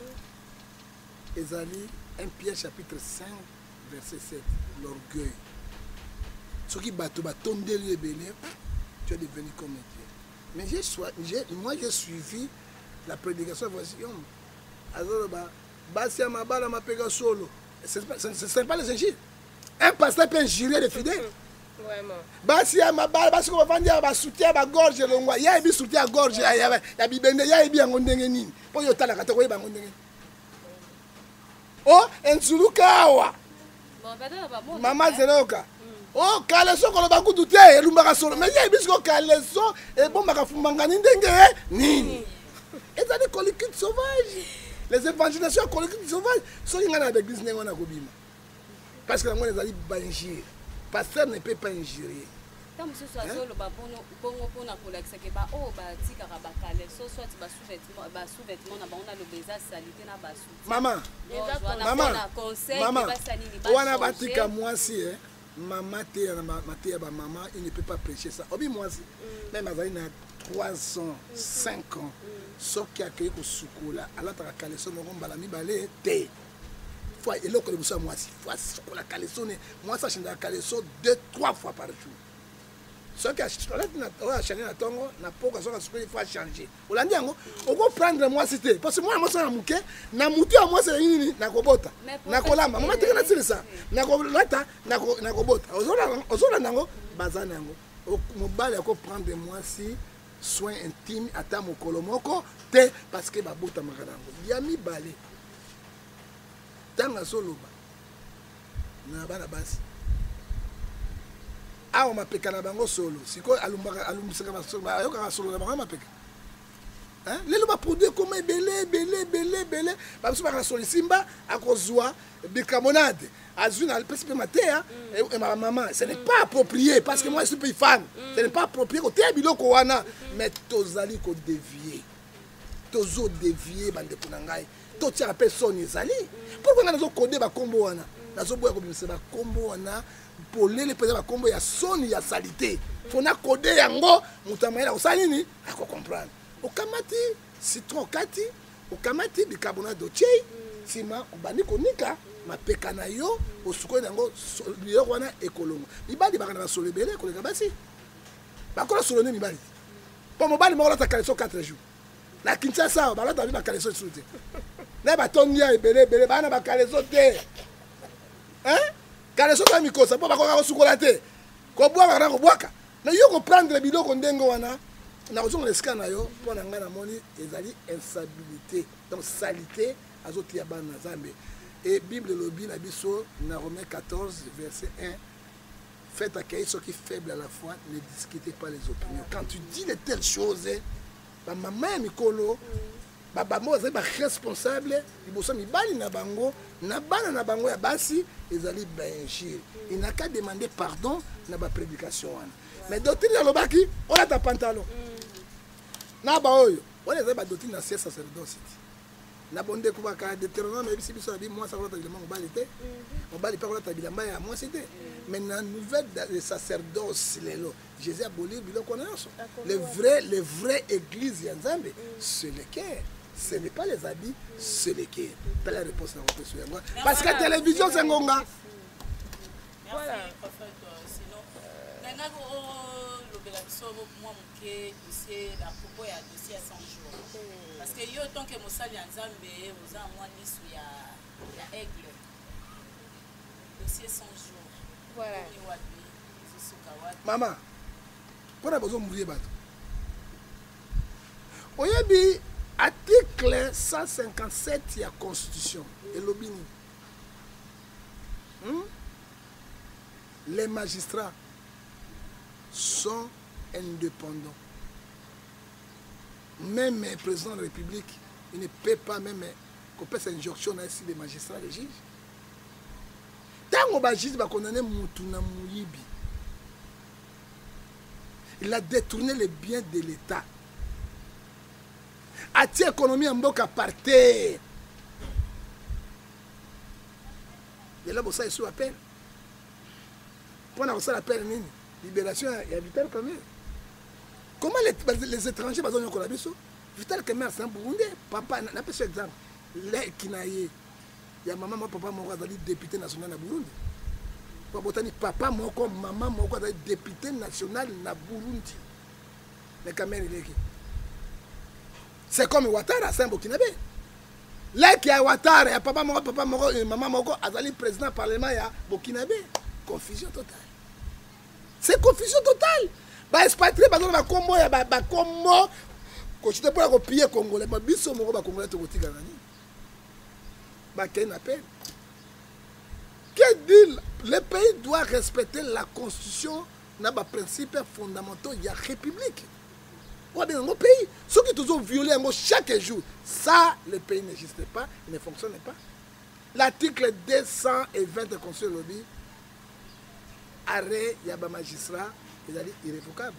ezali 1 Pierre chapitre 5 verset 7 l'orgueil soki bato batondeli ebele tu es devenu comme Dieu. Mais moi j'ai suivi la prédication de voici l'homme azoloba basi ya mabala mapeka solo ce n'est pas les injures. Un pasteur peut injurer les fidèles. Vraiment. Basi ya mabala basi ko bavandi ba soutien ba gorge longwa ya ebi soutien gorge ya bibende ya ebi yango ndenge nini po yo tala kata ko yeba ndenge oh enzuluka awa mama zeroka oh kaleso ko ba kutu te elumbaka solo mais ya ebi ko kaleso e bomba fumbanga ndenge nini ezali coliquide sauvage les évangélisations coliquide sauvage so ngana na église ndenge na kobima parce que la moine ezali ba injure pasteur ne peut pas injurer. Tant que ce soit solo pour na kolakisa ke ba o ba tikaka ba kale so soit ba sous-vêtement na ba on a le beza salité na ba sous. Maman. Wana batika mwasi maman te na maté ba maman il ne peut pas prêcher ça. Obi mwasi même azali na 3 ans 5 ans soki akei ko sukola alata ka kale so no mbala mibale te. Fois et l'autre le moi fois pour la caleçon moi ça change la caleçon 2-3 fois par jour ce qui a changé la tongo na poka so il faut changer olandi yango on va prendre moi cité parce que moi ça na muke na mutu ya moi c'est nini na kobota na kolamba mama tekana tsile ça na kolata na kobota ozola nango bazana yango mobali ya ko prendre moi si soin intime ata mokolo moko te parce que babota makanango ya mibale tanga soloba na bana basi awa mapeka na bango solo siko alumbisaka basolo ayoka solo na bango mapeka lelo ba produit comme belé babiso baka solo simba akozwa bicarbonate azwi na pesipe matea et ma maman ce n'est pas approprié parce que moi je suis fan ce n'est pas approprié côté biloko wana mais tozali ko dévier tozo dévier bande kunangai totia la personne ezali pourquoi nga nazo code ba kombo wana nazo boya ko bimisa ba kombo wana polele pesa ba kombo ya soni ya salité fona code yango mutamaela osali nini ako comprendre okamati citron kati okamati bicarbonate de chai sima obani konika mapeka na yo osuko nango biloko wana ekolongo mibali bakana basolebele koleka basi bakola solone mibali po mobali moko lata kaleso 4 jours na Kinshasa balata bi bakaleso sute na batongia ebele bana bakaleso te kaleso ta mikosa po bakoka kosukola te ko bwaka na ko bwaka na yo ko prendre biloko ndengo wana na kozonga lesika na yo po na ngana moni ezali instabilité donc salité azotia bana Nzambe et Bible lobi na biso na Romains 14 verset 1 faites accueillir ceux qui faibles à la foi ne discutez pas les opinions quand tu dis de telles choses ba maman mikolo ba bamo za ba responsable liboso mibali na bango na bana na bango ya basi ezali ba injure il n'a qu'à demander pardon na ba prédication wana mais doctrine ya lobaki on a ta pantalon na ba oyo on est ba doctrine na sacerdoce na bonde ko ba ka Deutéronome bisi biso bi moi ça va ta bilamba mobali te mobali pa ko ta bilamba ya moi c'était mais na nouvelle de sacerdoce lelo Jésus a aboli biloko na yoso le vrai église ya Nzambe c'est le cœur ce n'est pas les habits c'est le cœur pas la réponse na question yango parce que la télévision c'est ngonga voilà sinon nanga ko lobela biso moi moké dossier à propos ya dossier à 100 jours parce que yo tant que mosali ya Nzambe oza moi lisu ya aigle dossier 100 jours voilà maman pour besoin mourir bato oyebi article 157 de la constitution et l'obini les magistrats sont indépendants même le président de la République il ne peut pas même qu'on passe une injonction ici des magistrats les juges tant que les juges va condamner Moutouna Mouyibi. Il a détourné les biens de l'État. A-t-il économie en boca par terre? de là bossa sous appel pour ça l'appel nini libération ya Vital Kamerhe. Comment les étrangers bazon yokola biso Vital Kamerhe c'est un Burundais papa na pese exemple les kinaye ya maman mo papa moko azali député national na Burundi pa botani papa moko maman moko azali député national na Burundi mais Kamerhe leki c'est comme Ouattara c'est un Burkinabé là qui a Ouattara ya papa moko maman moko azali président parlement ya Burkinabé. Confusion totale. C'est confusion totale. Ba expatrié ba na kombo ya ba kombo ko tu te pour copier congolais ba biso moko ba congolais to kotika nani. Ba ken appel. Que dit le pays doit respecter la constitution na ba principes fondamentaux ya république. Ou bien mon pays, ceux qui toujours violé chaque jour, ça le pays n'existe pas, il ne fonctionne pas. L'article 220 de la Constitution lobby arrêt yaba magistrat ils allaient irrévocable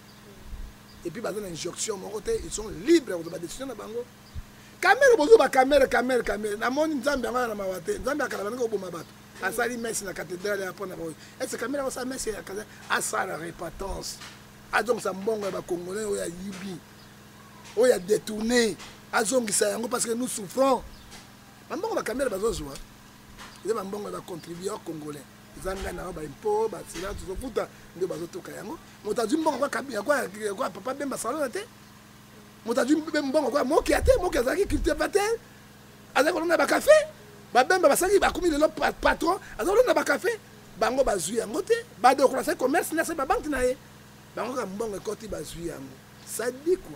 et puis dans une injonction mon côté ils sont libres de la décision na bango Kamerhe bozo ba Kamerhe na moni nzambe ngana na mawate nzambe akala bango boma bato asali messe na cathédrale ya pona boy est-ce Kamerhe sa messe ya kaza asala répentance a donc sa mbongo ba congolais oya yibi oya détourné azongisa yango parce que nous souffrons mbongo ba Kamerhe bazozwa ils ba mbongo ba contribuer congolais zanga na ba impo ba sila to futa ndio bazotoka yango motaji mbongo kwa kabia kwa papa bemba salon te motaji mbongo kwa moki ate moki azaki culture patel azako na ba café ba bemba basaki ba komi le patron azako na ba café bango bazui yango te ba de croiser commerce na se ba banque na ye bango ka mbongo koti bazui yango ça dit quoi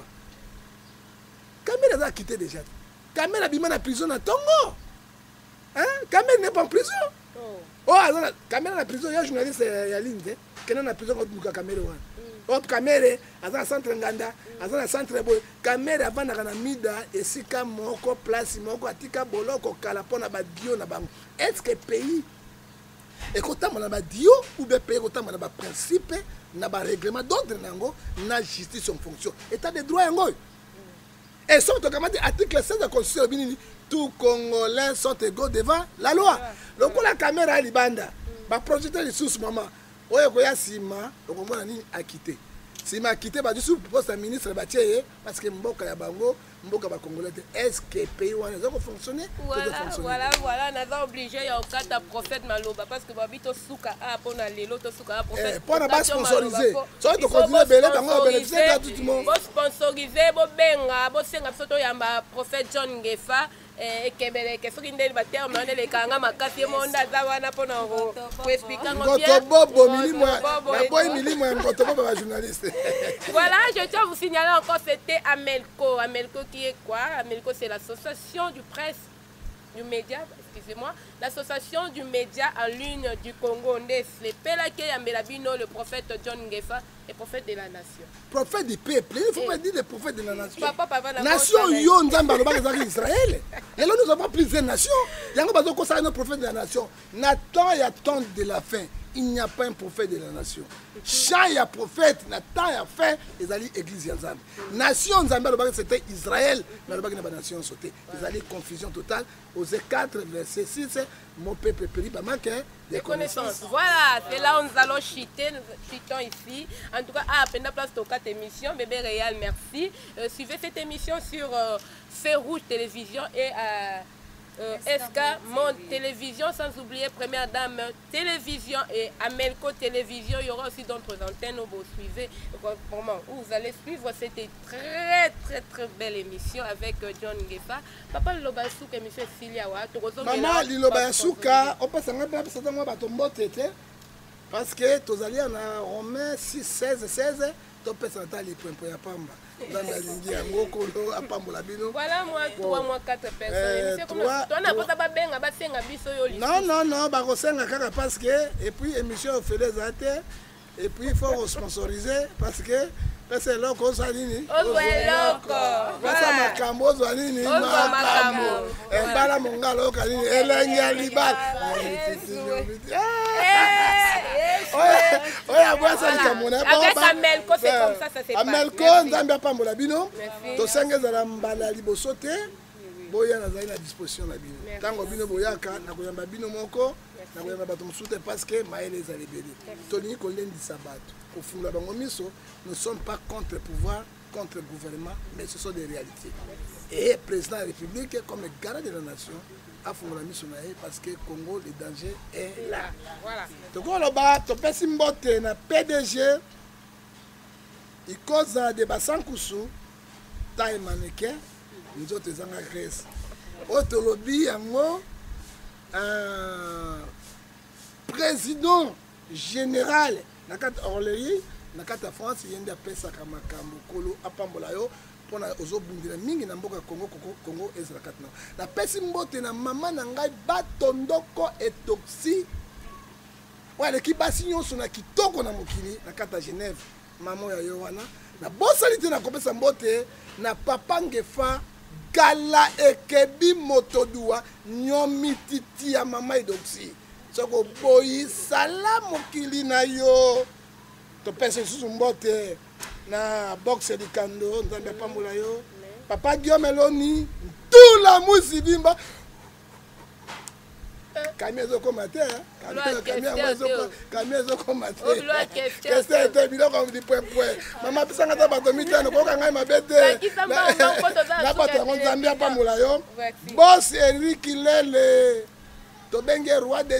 Kamerhe a quitté déjà Kamerhe bima na prison na Tongo hein Kamerhe n'est pas en prison. Oh, alors, Kamerhe na prison, il y a un journaliste à ligne, qui est en prison contre Kamerhe. Oh, Kamerhe, à un centre Nganda, à un centre Boy, Kamerhe avant na mida, et si moko place, moko atika boloko, kalapona ba dio na bango. Est-ce que pays, et quand on a ba dio, ou bien pays, quand on a ba principe, na ba règlement d'ordre nango, na justice en fonction. État de droit yango. Et surtout, comme article 16 de la Constitution, tous Congolais sont égaux devant la loi. Donc, la caméra à Libanda, va projeter les sous maman. Oye koya sima, donc on va a quitté. Sima a quitté, bah du sous poste à ministre bâtier parce que mboka ya bango, mboka ba congolais. Est-ce que pays wana ça va fonctionner? Voilà, on a obligé ya okata prophète maloba parce que babito suka a pona lelo to suka prophète. Pour na ba sponsoriser. Ça to continuer belé bango bénéficier à tout le monde. Bo sponsoriser, bo benga, bo senga photo yamba prophète John Ngefa. Kebele ke soki ndeli baterme wana lekanga makasi monda za wana pona ko expliquer ngo bien Ngotobobo milimo na boy milimo ya Ngotobobo ba journaliste. Voilà, je tiens à vous signaler encore c'était Amelco qui est quoi? Amelco c'est l'association du presse du média, excusez-moi, l'association du média en ligne du Congo Ndesle Pelake Yambelabino, le prophète John Ngefa et prophète de la nation. Prophète du peuple, il ne faut pas dire le prophète de la nation. Papa, nation yo nzamba alobaka Israël. Et là nous avons plusieurs nations. Yango bazo ko sa no prophète de la nation. Nathan ya temps de la fin. Il n'y a pas un prophète de la nation. Chaque y a prophète, Nathan y a fait, ils allaient église Nzambe. Nation Nzambe, c'était Israël, mais le la nation sauté. Ils allaient confusion totale. Osée 4, verset 6, mon peuple périt pas manquer des connaissances. Voilà, c'est là où nous allons chutons ici. En tout cas, à peine place de 4 émissions, Bébé Réal, merci. Suivez cette émission sur Feu Rouge Télévision et SK Monde Télévision, sans oublier Première Dame Télévision et Amelco Télévision. Il y aura aussi d'autres antennes où vous suivez, vraiment, où vous allez suivre cette très belle émission avec John Ngefa. Papa Lobasuka, émission Siliawa. Maman, Lobasuka, on passe à un peu de parce que tous allés en Romain 6, 16, 16, tu peux s'entendre les points pour la pamba. Voilà, moi, 3 mois, 4 personnes. Non, parce que, et puis, émission fait les athées, et puis, il faut sponsoriser, parce que, c'est là qu'on s'est dit. Amelco, c'est comme ça, ça s'est passé. Amelco, Nzambe pambola bino. To senge za mbala liboso te. Boya na zali na disposition na bino. Tango bino boyaka na koyamba bino moko. nakoyamba bato mosusu te parce que mayele ezali ebele tolingi kolendisa bato kofungola bango miso. Nous ne sommes pas contre le pouvoir, contre le gouvernement, mais ce sont des réalités. Et le président de la République, comme le garant de la nation, a fungola miso na ye parce que Congo, le danger est là. Voilà. Tokoloba topesi mbote na PDG ikoza de basankusu taille mannequin nzoto ezanga Grèce. Otolobi yango président général na kati Orléans na kati France yende apesaka makambo kolo apambola yo pona ozobundela mingi na mboka Congo ezala kati na pesi mbote na mama na ngai batondoko etoxi wale kibasi nyonso na kitoko na mokili na kati ya Genève mama ya yo wana na bosali te na kopesa mbote na papa Ngefa Gala ekebi motodua nyomititi ya mama edoxi soko boyi salamu kili na yo to pesa susu mbote na boxe likando nzambe pambola yo papa Guillaume Eloni tula musibimba kamiezo komate kamiezo komate keste ete biloko di point mama pisanga ta bato mitano ko kanga mabete na bato ngo nzambe pambola yo boss Eric Lele to benge roi de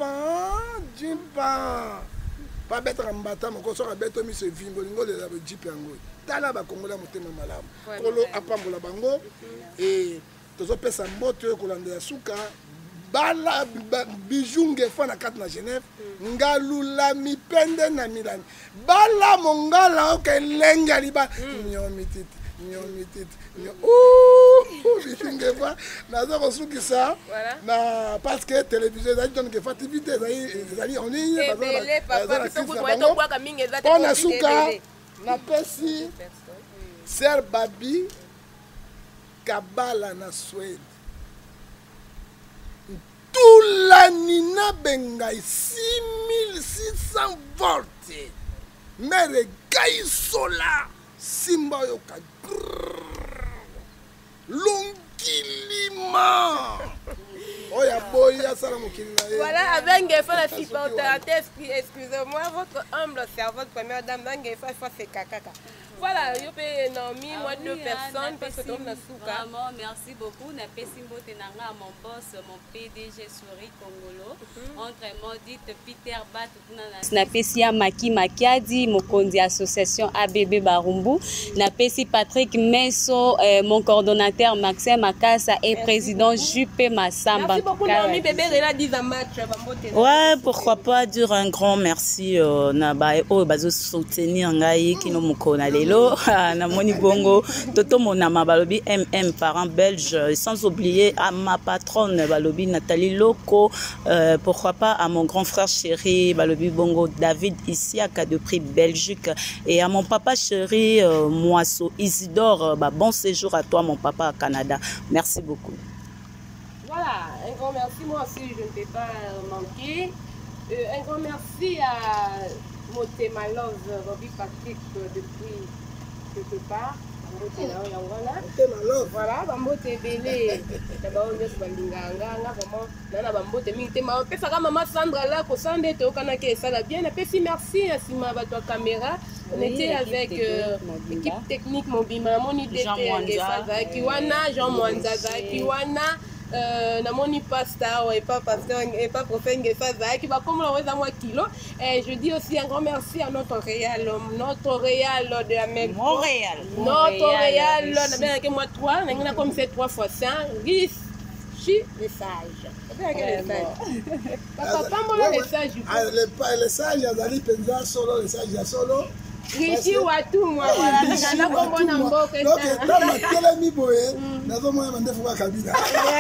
Jimpa pas bête mbata moko soka beto mi se vimbo lingo de la jipe yango tala ba kongola motema malamu kolo apambola bango et tozo pesa moto ko landa suka bala bijunge fana kat na Genève ngalula mipende na Milan bala mongala oke lenga liba nyomititi bijunge fa nazo kosukisa na parce que télévision za donne que fativité zali en ligne on a suka na pesi Sir Babi Kabala na Suède tout la nina bengai 6600 volts mere gai sola simba yoka longilima oya boya sala mokili na ye voilà avec Ngefa la fille excusez-moi votre humble servante première dame Ngefa c'est kakaka. Voilà, yo pe Naomi, moi deux personnes parce que comme na souka. Vraiment, merci beaucoup. Na pesi mbote nanga mon boss, mon PDG Souris Congolo. Autrement dit Peter Bat na pesi ya Maki Makiadi, mokonzi association ABB Barumbu. Na pesi Patrick Meso, mon coordonnateur Maxime Makassa et président Juppé Massamba. Merci beaucoup Naomi bébé Rela 10 en match mbote. Ouais, pourquoi pas dire un grand merci na ba o bazo soutenir ngai kino mukona lelo. Na moni bongo toto monama balobi parents belges sans oublier à ma patronne balobi Nathalie Loco pourquoi pas à mon grand frère chéri balobi bongo David ici à cas de prix Belgique et à mon papa chéri Moisseau Isidore bon séjour à toi mon papa à Canada. Merci beaucoup. Voilà, un grand merci, moi aussi je ne peux pas manquer. Un grand merci à Motema Love, Robbie Patrick depuis quelque part. Voilà, bambote belé. D'abord, je suis balinganga, vraiment. Nana bambote mingi ma pe saka maman Sandra là ko sande to kana ke ça la bien. Pe si merci à Sima ba toi caméra. On était avec l'équipe technique Mobima, mon idée Jean Mwanzaza Kiwana na moni pasteur et pas pasteur et pas prophète Ngefa qui va comme la weza moi kilo et je dis aussi un grand merci à notre Réal de la même Montréal notre Réal de bien que moi 3 n'a comme c'est 3 fois 5 10 message papa mon message le sage azali penza solo le sage ya solo Rishi watu moi voilà na komona mboka donc tama tele mi boye nazo mona mande fuka Kabila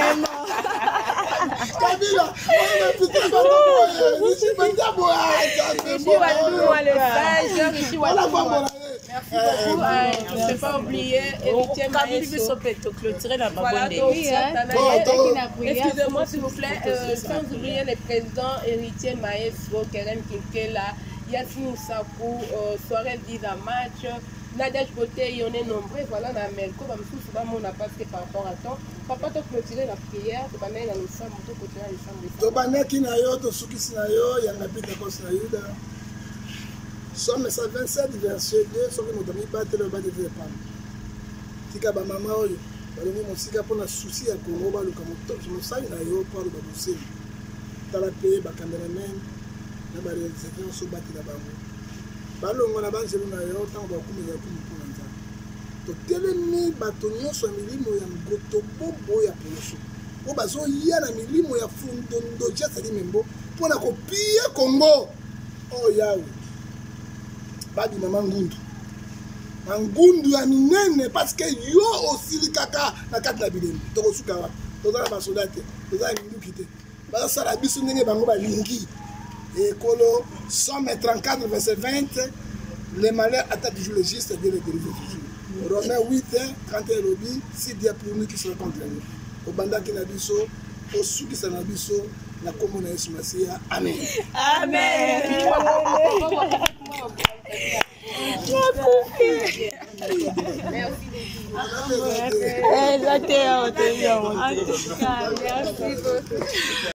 Kabila on putain ba Rishi penza boya Rishi watu moi le sage Rishi watu merci beaucoup je ne peux pas oublier héritier Maestro clôturer la babonde excusez-moi s'il vous plaît sans oublier le président héritier Maestro Kerem Kinkela Yassine Sakou, soirée 10 à match, Nadia côté, on est nombreux, voilà, na Melko, bah, souvent, on n'a pas fait par rapport à temps. Papa, tu peux clôturer la prière, tu vas mettre dans le sang, tu peux continuer les chambres. Tu vas mettre qui na yo, tu souki si na yo, il y a un habit de cause na yo. Somme 127, verset 2, ce que nous avons battu le bas de tes femmes. Tika ba maman oyo, balongi mosika pour na souci ya Congo, ba luka moto, je me sens na yo pour le babuseli. Tala paye ba cameraman, na ba réalisateur so bati na bango. Balongo na banzelu na yo, tant ba kumeza kumu pour nza. To telemi bato nyonso ya milimo ya ngoto bobo ya poloso. O bazo ya na milimo ya fundondo jasa di membo pour na kopia Congo. Oh yawe. Badi mama ngundu. Ngundu ya minene parce que yo osili kaka na kati na bilemi. Toko suka wa. Tozala ba soldate, tozala minduki te. Ba sala biso ndenge bango ba lingi. Et Kolo, Somme 34, verset 20, les malheurs attaquent toujours le juste et Dieu les délivre toujours. Romains 8, 31 lobby, 6 dieux pour nous qui sont contre nous. Au banda qui n'a biso, au sou qui s'en a biso, la commune est sur Massia. Amen. Amen. Merci.